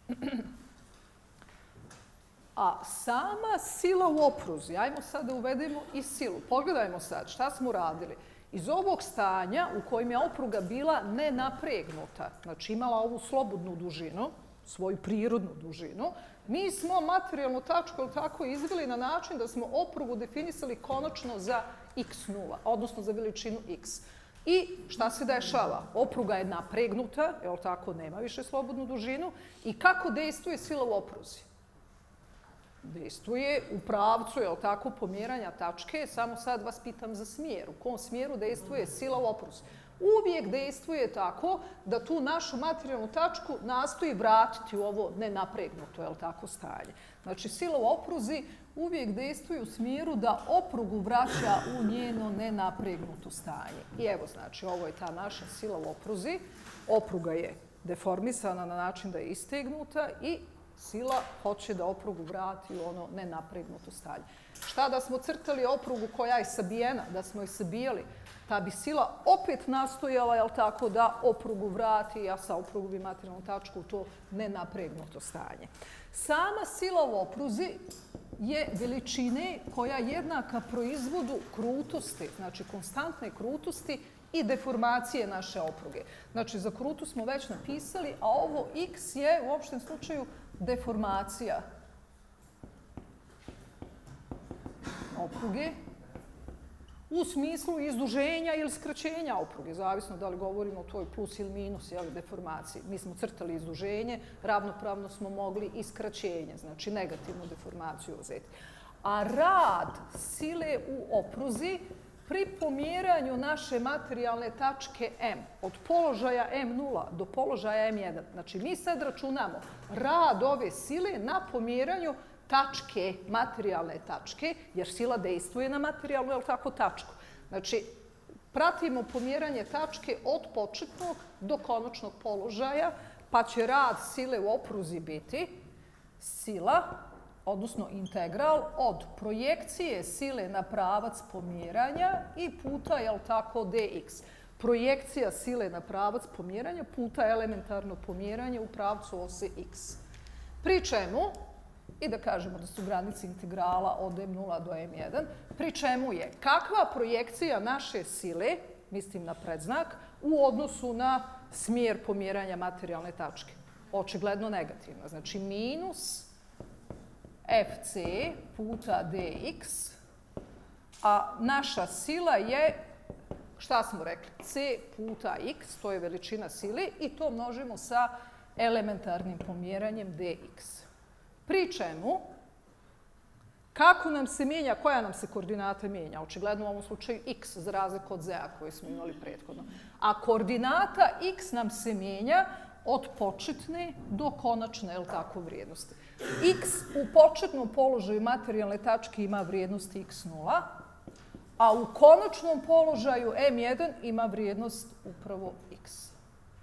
A sama sila u opruzi, ajmo sad da uvedemo i silu. Pogledajmo sad šta smo radili. Iz ovog stanja u kojem je opruga bila nenapregnuta, znači imala ovu slobodnu dužinu, svoju prirodnu dužinu, mi smo materijalnu tačku tako izveli na način da smo oprugu definisali konačno za iks nula, odnosno za veličinu x. I šta se dešava? Opruga je napregnuta, jel tako, nema više slobodnu dužinu. I kako dejstvuje sila u opruzi? Dejstvuje u pravcu, jel tako, pomjeranja tačke. Samo sad vas pitam za smjer. U kom smjeru dejstvuje sila u opruzi? Uvijek dejstvuje tako da tu našu materijalnu tačku nastoji vratiti u ovo nenapregnuto, jel tako, stanje. Znači, sila u opruzi uvijek dejstvuje u smjeru da oprugu vraća u njeno nenapregnuto stanje. I evo, znači, ovo je ta naša sila u opruzi. Opruga je deformisana na način da je istegnuta i sila hoće da oprugu vrati u ono nenapregnuto stanje. Šta da smo crtali oprugu koja je sabijena, da smo je sabijali, ta bi sila opet nastojala, jel tako, da oprugu vrati, a sa oprugu bi materijalnu tačku u to nenapregnuto stanje. Sama sila u opruzi je veličine koja je jednaka proizvodu krutosti, znači konstantne krutosti i deformacije naše opruge. Znači, za krutu smo već napisali, a ovo x je u opštem slučaju deformacija opruge u smislu izduženja ili skraćenja opruge, zavisno da li govorimo o toj plus ili minus ili deformaciji. Mi smo crtali izduženje, ravnopravno smo mogli i skraćenje, znači negativnu deformaciju uzeti. A rad sile u opruzi pri pomjeranju naše materijalne tačke M, od položaja em nula do položaja em jedan, znači mi sad računamo rad ove sile na pomjeranju tačke, materijalne tačke, jer sila dejstvuje na materijalnu, jel tako, tačku. Znači, pratimo pomjeranje tačke od početnog do konačnog položaja, pa će rad sile u opruzi biti sila, odnosno integral od projekcije sile na pravac pomjeranja i puta, jel tako, dx. Projekcija sile na pravac pomjeranja puta elementarno pomjeranje u pravcu ose x. Pri čemu, i da kažemo da su granice integrala od em nula do em jedan, pri čemu je kakva projekcija naše sile, mislim na predznak, u odnosu na smjer pomjeranja materijalne tačke. Očigledno negativna. Znači, minus fc puta dx, a naša sila je, šta smo rekli, c puta x, to je veličina sile, i to množimo sa elementarnim pomjeranjem dx. Pri čemu, kako nam se mijenja, koja nam se koordinata mijenja? Očigledno u ovom slučaju x, za razliku od z-a koju smo imali prethodno. A koordinata x nam se mijenja od početne do konačne, jel tako, vrijednosti. X u početnom položaju materijalne tačke ima vrijednost iks nula, a u konačnom položaju em jedan ima vrijednost upravo x.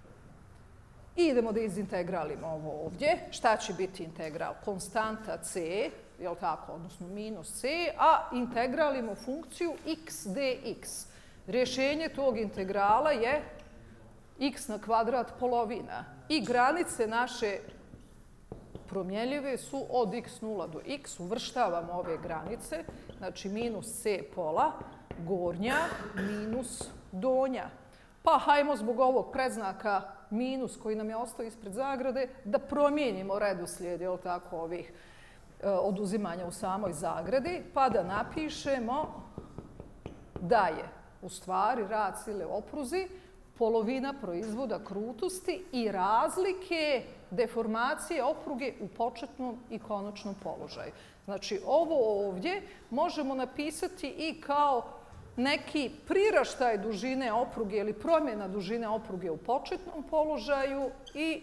I idemo da izintegralimo ovo ovdje. Šta će biti integral? Konstanta c, jel tako, odnosno minus c, a integralimo funkciju x dx. Rješenje tog integrala je x na kvadrat polovina. I granice naše promjenljive su od x nula do x. Uvrštavamo ove granice. Znači minus c pola, gornja, minus donja. Pa hajmo zbog ovog predznaka minus koji nam je ostao ispred zagrade da promijenimo redoslijed, jel tako, ovih e, oduzimanja u samoj zagradi, pa da napišemo da je u stvari rad sile opruzi polovina proizvoda krutosti i razlike deformacije opruge u početnom i konačnom položaju. Znači, ovo ovdje možemo napisati i kao neki priraštaj dužine opruge ili promjena dužine opruge u početnom položaju i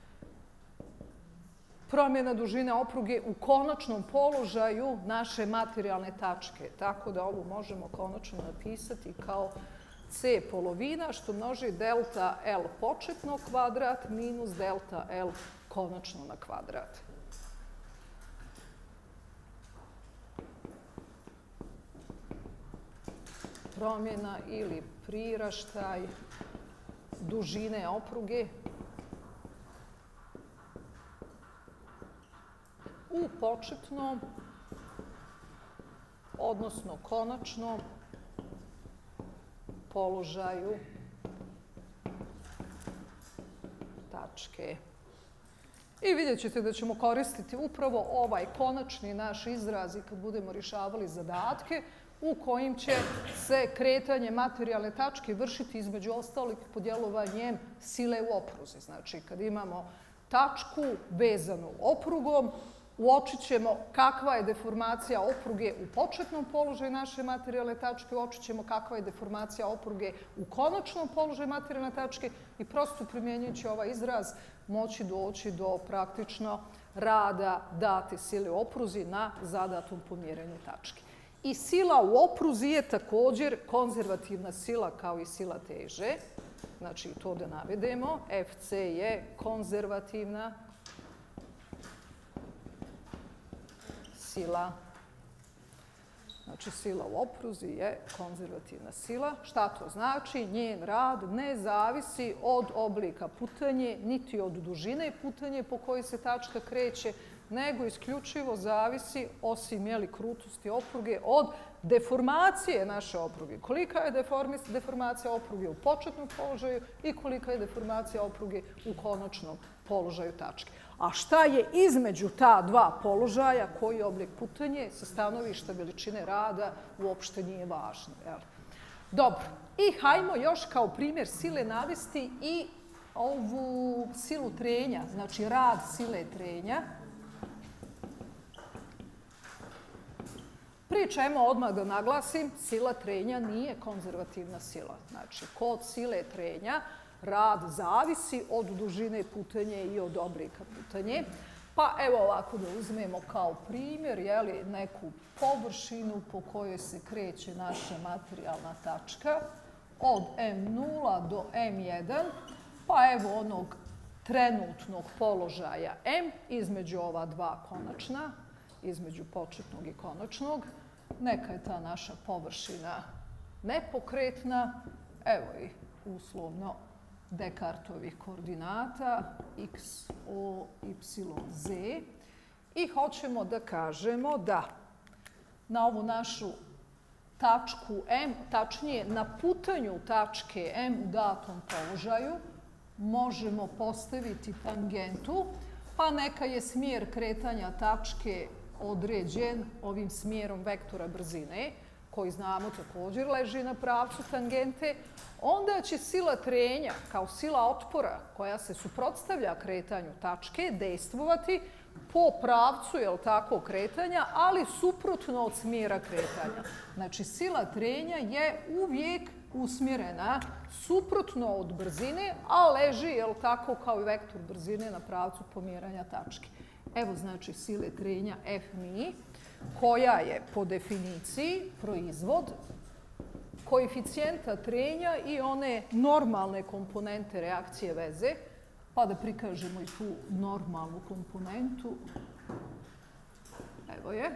promjena dužine opruge u konačnom položaju naše materijalne tačke. Tako da ovo možemo konačno napisati kao c polovina što množi delta L početno kvadrat minus delta L konačno na kvadrat. Promjena ili priraštaj dužine opruge u početnom, odnosno konačnom položaju tačke. I vidjet ćete da ćemo koristiti upravo ovaj konačni naš izraz i kad budemo rješavali zadatke u kojim će se kretanje materijalne tačke vršiti između ostalih pod djelovanjem sile u opruzi. Znači, kad imamo tačku vezanu oprugom, uočit ćemo kakva je deformacija opruge u početnom položaju naše materijalne tačke, uočit ćemo kakva je deformacija opruge u konačnom položaju materijalne tačke i prosto primjenjujući ovaj izraz moći doći do praktično rada date sile u opruzi na zadatom pomjerenju tačke. I sila u opruzi je također konzervativna sila kao i sila teže. Znači, to da navedemo. F C je konzervativna sila. Znači, sila u opruzi je konzervativna sila. Šta to znači? Njen rad ne zavisi od oblika putanje, niti od dužine putanje po kojoj se tačka kreće, nego isključivo zavisi, osim jeli, krutosti opruge, od deformacije naše opruge. Kolika je deformacija opruge u početnom položaju i kolika je deformacija opruge u konačnom položaju tačke. A šta je između ta dva položaja, koji je oblik putanje, sa stanovišta veličine rada uopšte nije važno. Jel? Dobro. I hajmo još kao primjer sile navesti i ovu silu trenja, znači rad sile trenja. Pri čemu odmah da naglasim, sila trenja nije konzervativna sila. Znači, kod sile trenja rad zavisi od dužine putanje i od oblika putanje. Pa evo ovako da uzmemo kao primjer jeli, neku površinu po kojoj se kreće naša materijalna tačka od M nula do M jedan, pa evo onog trenutnog položaja M između ova dva konačna, između početnog i konačnog. Neka je ta naša površina nepokretna, evo i uslovno Descartovih koordinata x, o, y, z. I hoćemo da kažemo da na ovu našu tačku M, tačnije na putanju tačke M u datom položaju, možemo postaviti tangentu, pa neka je smjer kretanja tačke određen ovim smjerom vektora brzine, koji znamo također leži na pravcu tangente, onda će sila trenja kao sila otpora koja se suprotstavlja kretanju tačke dejstvovati po pravcu, jel tako, kretanja, ali suprotno od smjera kretanja. Znači, sila trenja je uvijek usmjerena suprotno od brzine, a leži, jel tako, kao i vektor brzine na pravcu pomjeranja tačke. Evo, znači, sile trenja F mi, koja je po definiciji proizvod koeficijenta trenja i one normalne komponente reakcije veze, pa da prikažemo i tu normalnu komponentu. Evo je.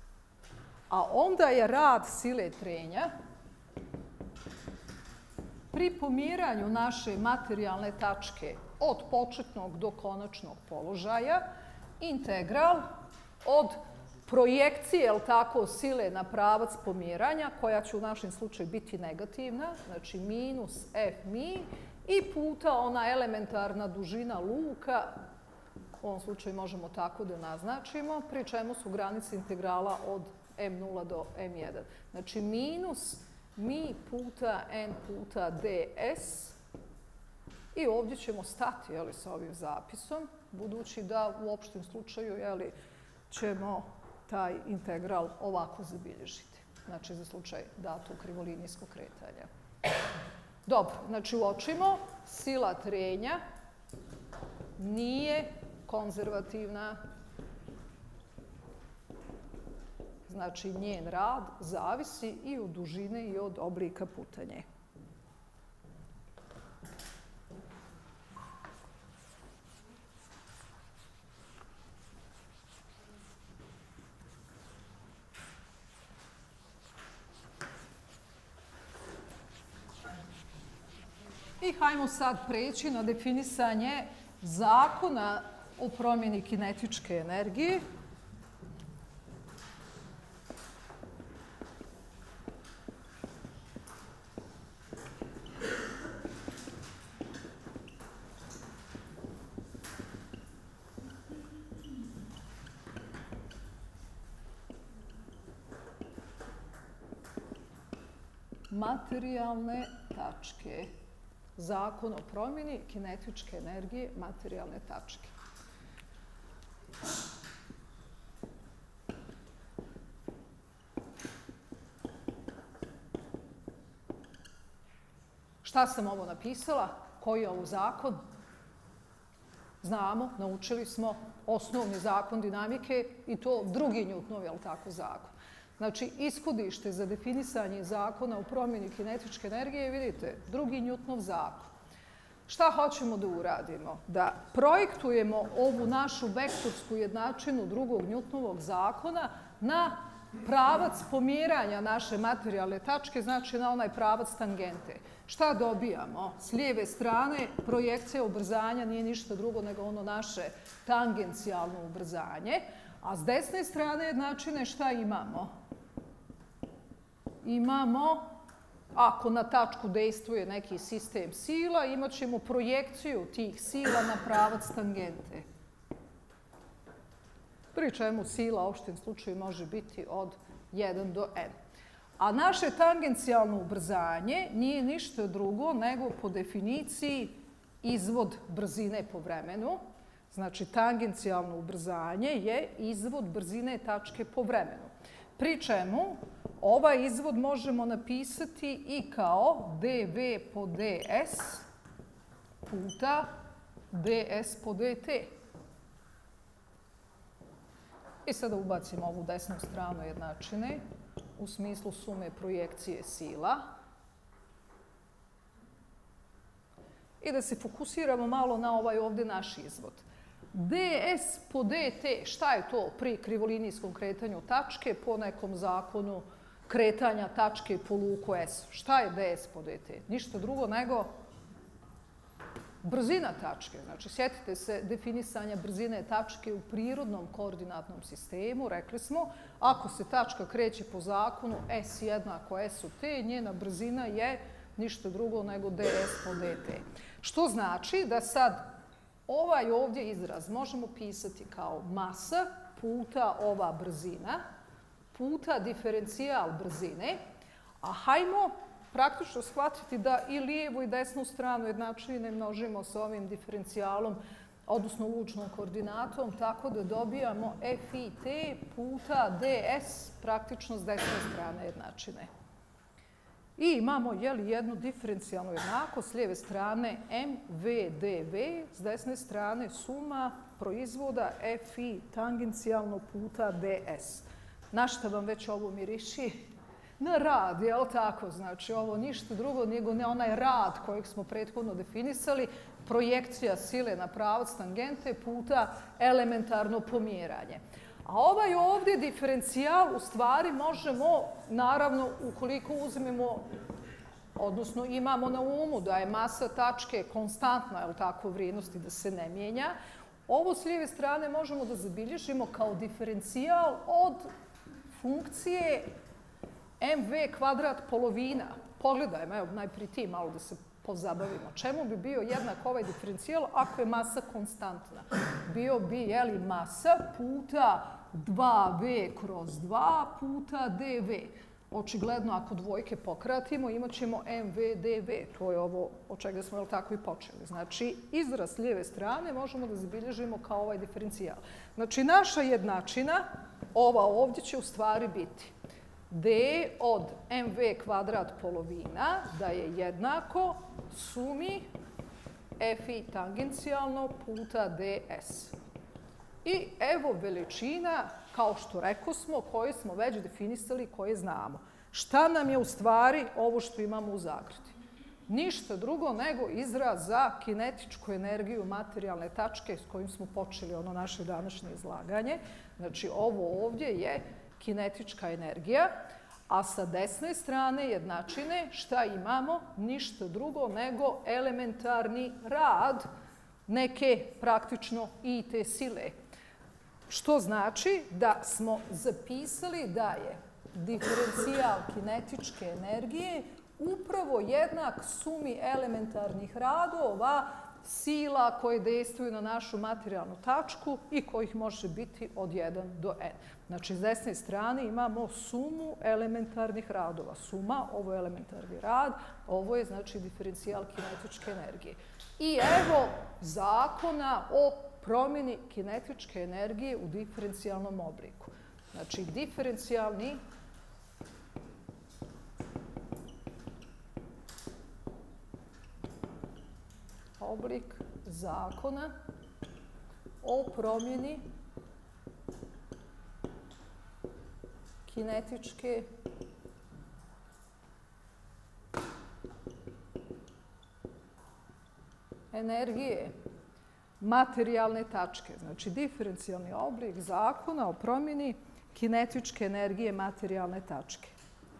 A onda je rad sile trenja pri pomjeranju naše materijalne tačke od početnog do konačnog položaja, integral od projekcije, jel tako, sile na pravac pomjeranja, koja će u našem slučaju biti negativna, znači minus f mi, i puta ona elementarna dužina luka, u ovom slučaju možemo tako da naznačimo, pri čemu su granice integrala od em nula do em jedan. Znači minus mi puta n puta ds, i ovdje ćemo stati, jeli, sa ovim zapisom, budući da u opštem slučaju, jeli, ćemo taj integral ovako zabilježiti. Znači za slučaj datog krivolinijskog kretanja. Dobro, znači uočimo, sila trenja nije konzervativna. Znači njen rad zavisi i od dužine i od oblika putanje. I hajmo sad preći na definisanje zakona o promjeni kinetičke energije. Materijalne tačke. Zakon o promjeni kinetičke energije materijalne tačke. Šta sam ovo napisala? Koji je ovo zakon? Znamo, naučili smo osnovni zakon dinamike i to drugi Newtonov, je li tako, zakon. Znači, ishodište za definisanje zakona o promjeni kinetičke energije, vidite, drugi Newtonov zakon. Šta hoćemo da uradimo? Da projektujemo ovu našu vektorsku jednačinu drugog Newtonovog zakona na pravac pomjeranja naše materijalne tačke, znači na onaj pravac tangente. Šta dobijamo? S lijeve strane projekcija ubrzanja nije ništa drugo nego ono naše tangencijalno ubrzanje, a s desne strane jednačine šta imamo? Imamo, ako na tačku dejstvuje neki sistem sila, imat ćemo projekciju tih sila na pravac tangente. Pri čemu sila u opštem slučaju može biti od jedan do n. A naše tangencijalno ubrzanje nije ništa drugo nego po definiciji izvod brzine po vremenu. Znači, tangencijalno ubrzanje je izvod brzine tačke po vremenu. Pri čemu ovaj izvod možemo napisati i kao dv po ds puta ds po dt. I sada ubacimo ovu desnu stranu jednačine u smislu sume projekcije sila. I da se fokusiramo malo na ovaj ovdje naš izvod. ds po dt, šta je to pri krivolinijskom kretanju tačke po nekom zakonu kretanja tačke po luku S? Šta je ds po dt? Ništa drugo nego brzina tačke. Znači, sjetite se definisanja brzine tačke u prirodnom koordinatnom sistemu. Rekli smo, ako se tačka kreće po zakonu S jednako S u t, njena brzina je ništa drugo nego ds po dt. Što znači da sad ovaj ovdje izraz možemo pisati kao masa puta ova brzina puta diferencijal brzine, a hajmo praktično shvatiti da i lijevu i desnu stranu jednačine množimo sa ovim diferencijalom, odnosno lučnom koordinatom, tako da dobijamo f i t puta ds praktično s desne strane jednačine. I imamo, jeli, jednu diferencijalnu jednakost s lijeve strane mv dv, s desne strane suma proizvoda f i tangencijalno puta ds. Na šta vam već ovo miriši? Na rad, je li tako? Znači, ovo ništa drugo nego ne onaj rad kojeg smo prethodno definisali, projekcija sile na pravac tangente puta elementarno pomjeranje. A ovaj ovdje diferencijal u stvari možemo, naravno, ukoliko uzmemo odnosno imamo na umu da je masa tačke konstantna, je li tako, vrijednosti da se ne mijenja, ovo s lijeve strane možemo da zabilježimo kao diferencijal od funkcije mv kvadrat polovina. Pogledajmo, evo, najprije ti malo da se pozabavimo. Čemu bi bio jednak ovaj diferencijal ako je masa konstantna? Bio bi, je li, masa puta dva ve kroz dva puta dv. Očigledno, ako dvojke pokratimo, imat ćemo mv dv. To je ovo od čega smo, je li tako, i počeli. Znači, izraz s lijeve strane možemo da zabilježimo kao ovaj diferencijal. Znači, naša jednačina, ova ovdje, će u stvari biti d od mv kvadrat polovina, da je jednako sumi fi tangencijalno puta ds. I evo veličina, kao što rekosmo, koje smo već definisali, koje znamo. Šta nam je u stvari ovo što imamo u zagradi? Ništa drugo nego izraz za kinetičku energiju materijalne tačke s kojim smo počeli ono naše današnje izlaganje. Znači, ovo ovdje je kinetička energija, a sa desne strane jednačine šta imamo? Ništa drugo nego elementarni rad neke praktično I T sile. Što znači da smo zapisali da je diferencijal kinetičke energije upravo jednak sumi elementarnih radova sila koje dejstvuju na našu materijalnu tačku i kojih može biti od jedan do n. Znači, s desne strane imamo sumu elementarnih radova. Suma, ovo je elementarni rad, ovo je, znači, diferencijal kinetičke energije. I evo zakona o promjeni kinetičke energije u diferencijalnom obliku. Znači, diferencijalni oblik zakona o promjeni kinetičke energije materijalne tačke. Znači, diferencijalni oblik zakona o promjeni kinetičke energije materijalne tačke.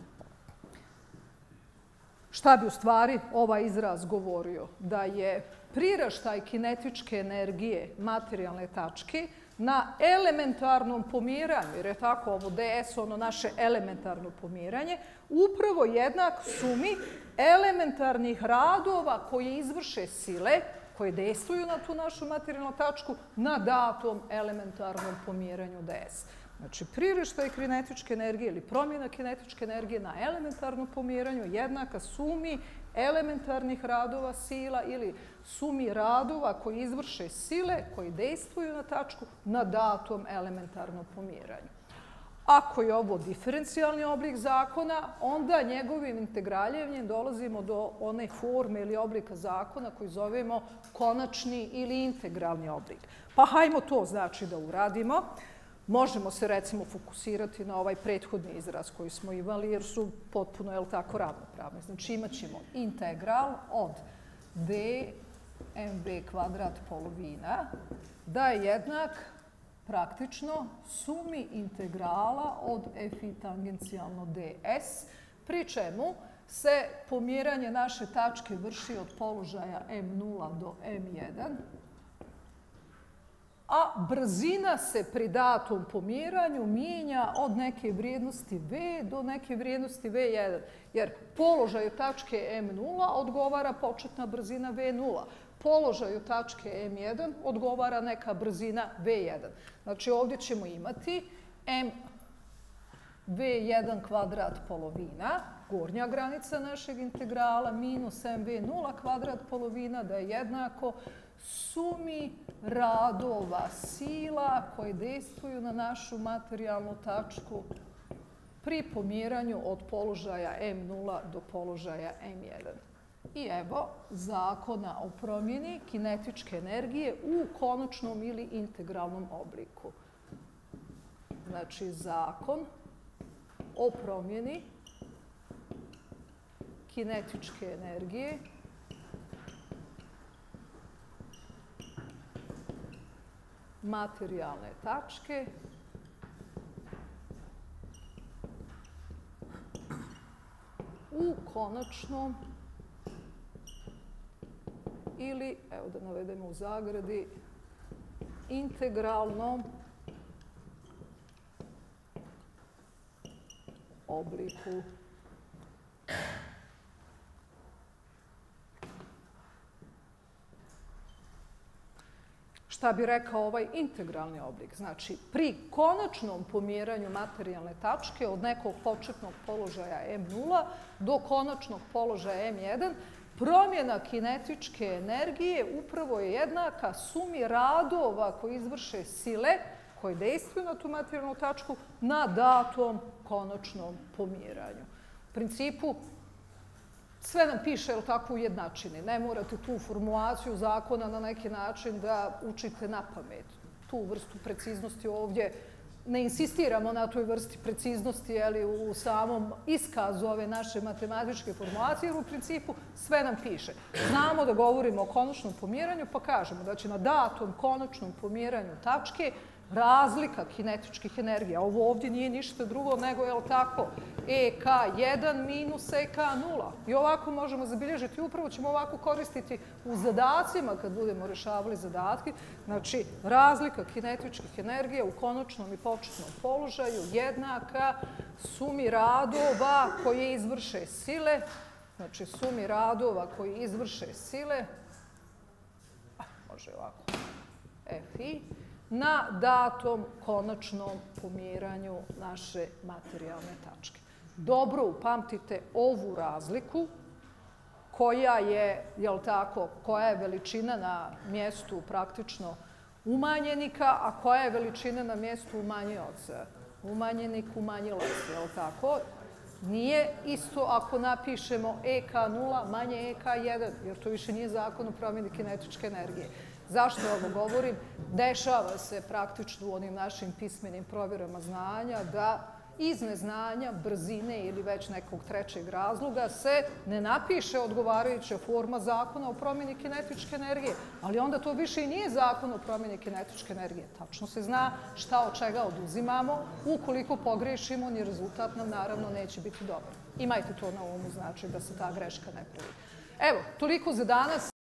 Šta bi u stvari ovaj izraz govorio? Da je priraštaj kinetičke energije materijalne tačke na elementarnom pomiranju, jer je tako ovo ds, ono naše elementarno pomiranje, upravo jednak sumi elementarnih radova koje izvrše sile, koje dejstvuju na tu našu materijalnu tačku na datom elementarnom pomiranju ds. Znači, priraštaj kinetičke energije ili promjena kinetičke energije na elementarnom pomiranju jednaka sumi elementarnih radova sila ili sumi radova koji izvrše sile, koji dejstvuju na tačku na datom elementarnom pomiranju. Ako je ovo diferencijalni oblik zakona, onda njegovim integraljenjem dolazimo do one forme ili oblika zakona koji zovemo konačni ili integralni oblik. Pa hajmo to, znači, da uradimo. Možemo se, recimo, fokusirati na ovaj prethodni izraz koji smo imali, jer su potpuno, je li tako, ravnopravni. Znači, imat ćemo integral od d mv kvadrat polovina da je jednak praktično sumi integrala od fi tangencijalno ds, pri čemu se pomiranje naše tačke vrši od položaja em nula do em jedan, a brzina se pri datom pomiranju mijenja od neke vrijednosti v do neke vrijednosti ve jedan, jer položaju tačke em nula odgovara početna brzina ve nula. Položaju tačke em jedan odgovara neka brzina ve jedan. Znači, ovdje ćemo imati m ve jedan kvadrat polovina, gornja granica našeg integrala, minus em ve nula kvadrat polovina, da je jednako sumi radova sila koje dejstvuju na našu materijalnu tačku pri pomiranju od položaja em nula do položaja em jedan. I evo zakona o promjeni kinetičke energije u konačnom ili integralnom obliku. Znači, zakon o promjeni kinetičke energije materijalne tačke u konačnom ili, evo da navedemo u zagradi, integralnom obliku. Šta bi rekao ovaj integralni oblik? Znači, pri konačnom pomjeranju materijalne tačke od nekog početnog položaja em nula do konačnog položaja em jedan, promjena kinetičke energije upravo je jednaka sumi radova koji izvrše sile koje dejstvuju na tu materijalnu tačku na datom konačnom pomjeranju. U principu, sve nam piše, jel tako, u jednačini. Ne morate tu formulaciju zakona na neki način da učite na pamet. Tu vrstu preciznosti ovdje ne insistiramo na toj vrsti preciznosti jeli, u samom iskazu ove naše matematičke formulacije, jer u principu sve nam piše. Znamo da govorimo o konačnom pomjeranju, pa kažemo da će na datom konačnom pomjeranju tačke razlika kinetičkih energija. Ovo ovdje nije ništa drugo nego, je li tako, e ka jedan minus e ka nula. I ovako možemo zabilježiti, upravo ćemo ovako koristiti u zadacima kad budemo rješavali zadatke. Znači, razlika kinetičkih energija u konačnom i početnom položaju jednaka sumi radova koje izvrše sile. Znači, sumi radova koji izvrše sile, a, može ovako, Fi, na datom konačnom pomjeranju naše materijalne tačke. Dobro upamtite ovu razliku koja je, jel tako, koja je veličina na mjestu praktično umanjenika, a koja je veličina na mjestu umanjioca. Umanjenik, umanjilac, jel tako? Nije isto ako napišemo e ka nula manje e ka jedan, jer to više nije zakon o promjeni kinetičke energije. Zašto ovo govorim? Dešava se praktično u onim našim pismenim provjerama znanja da iz neznanja, brzine ili već nekog trećeg razloga se ne napiše odgovarajuća forma zakona o promjeni kinetičke energije. Ali onda to više i nije zakon o promjeni kinetičke energije. Tačno se zna šta od čega oduzimamo. Ukoliko pogrešimo, ni rezultat nam naravno neće biti dobar. Imajte to na umu, znači da se ta greška ne pravi. Evo, toliko za danas.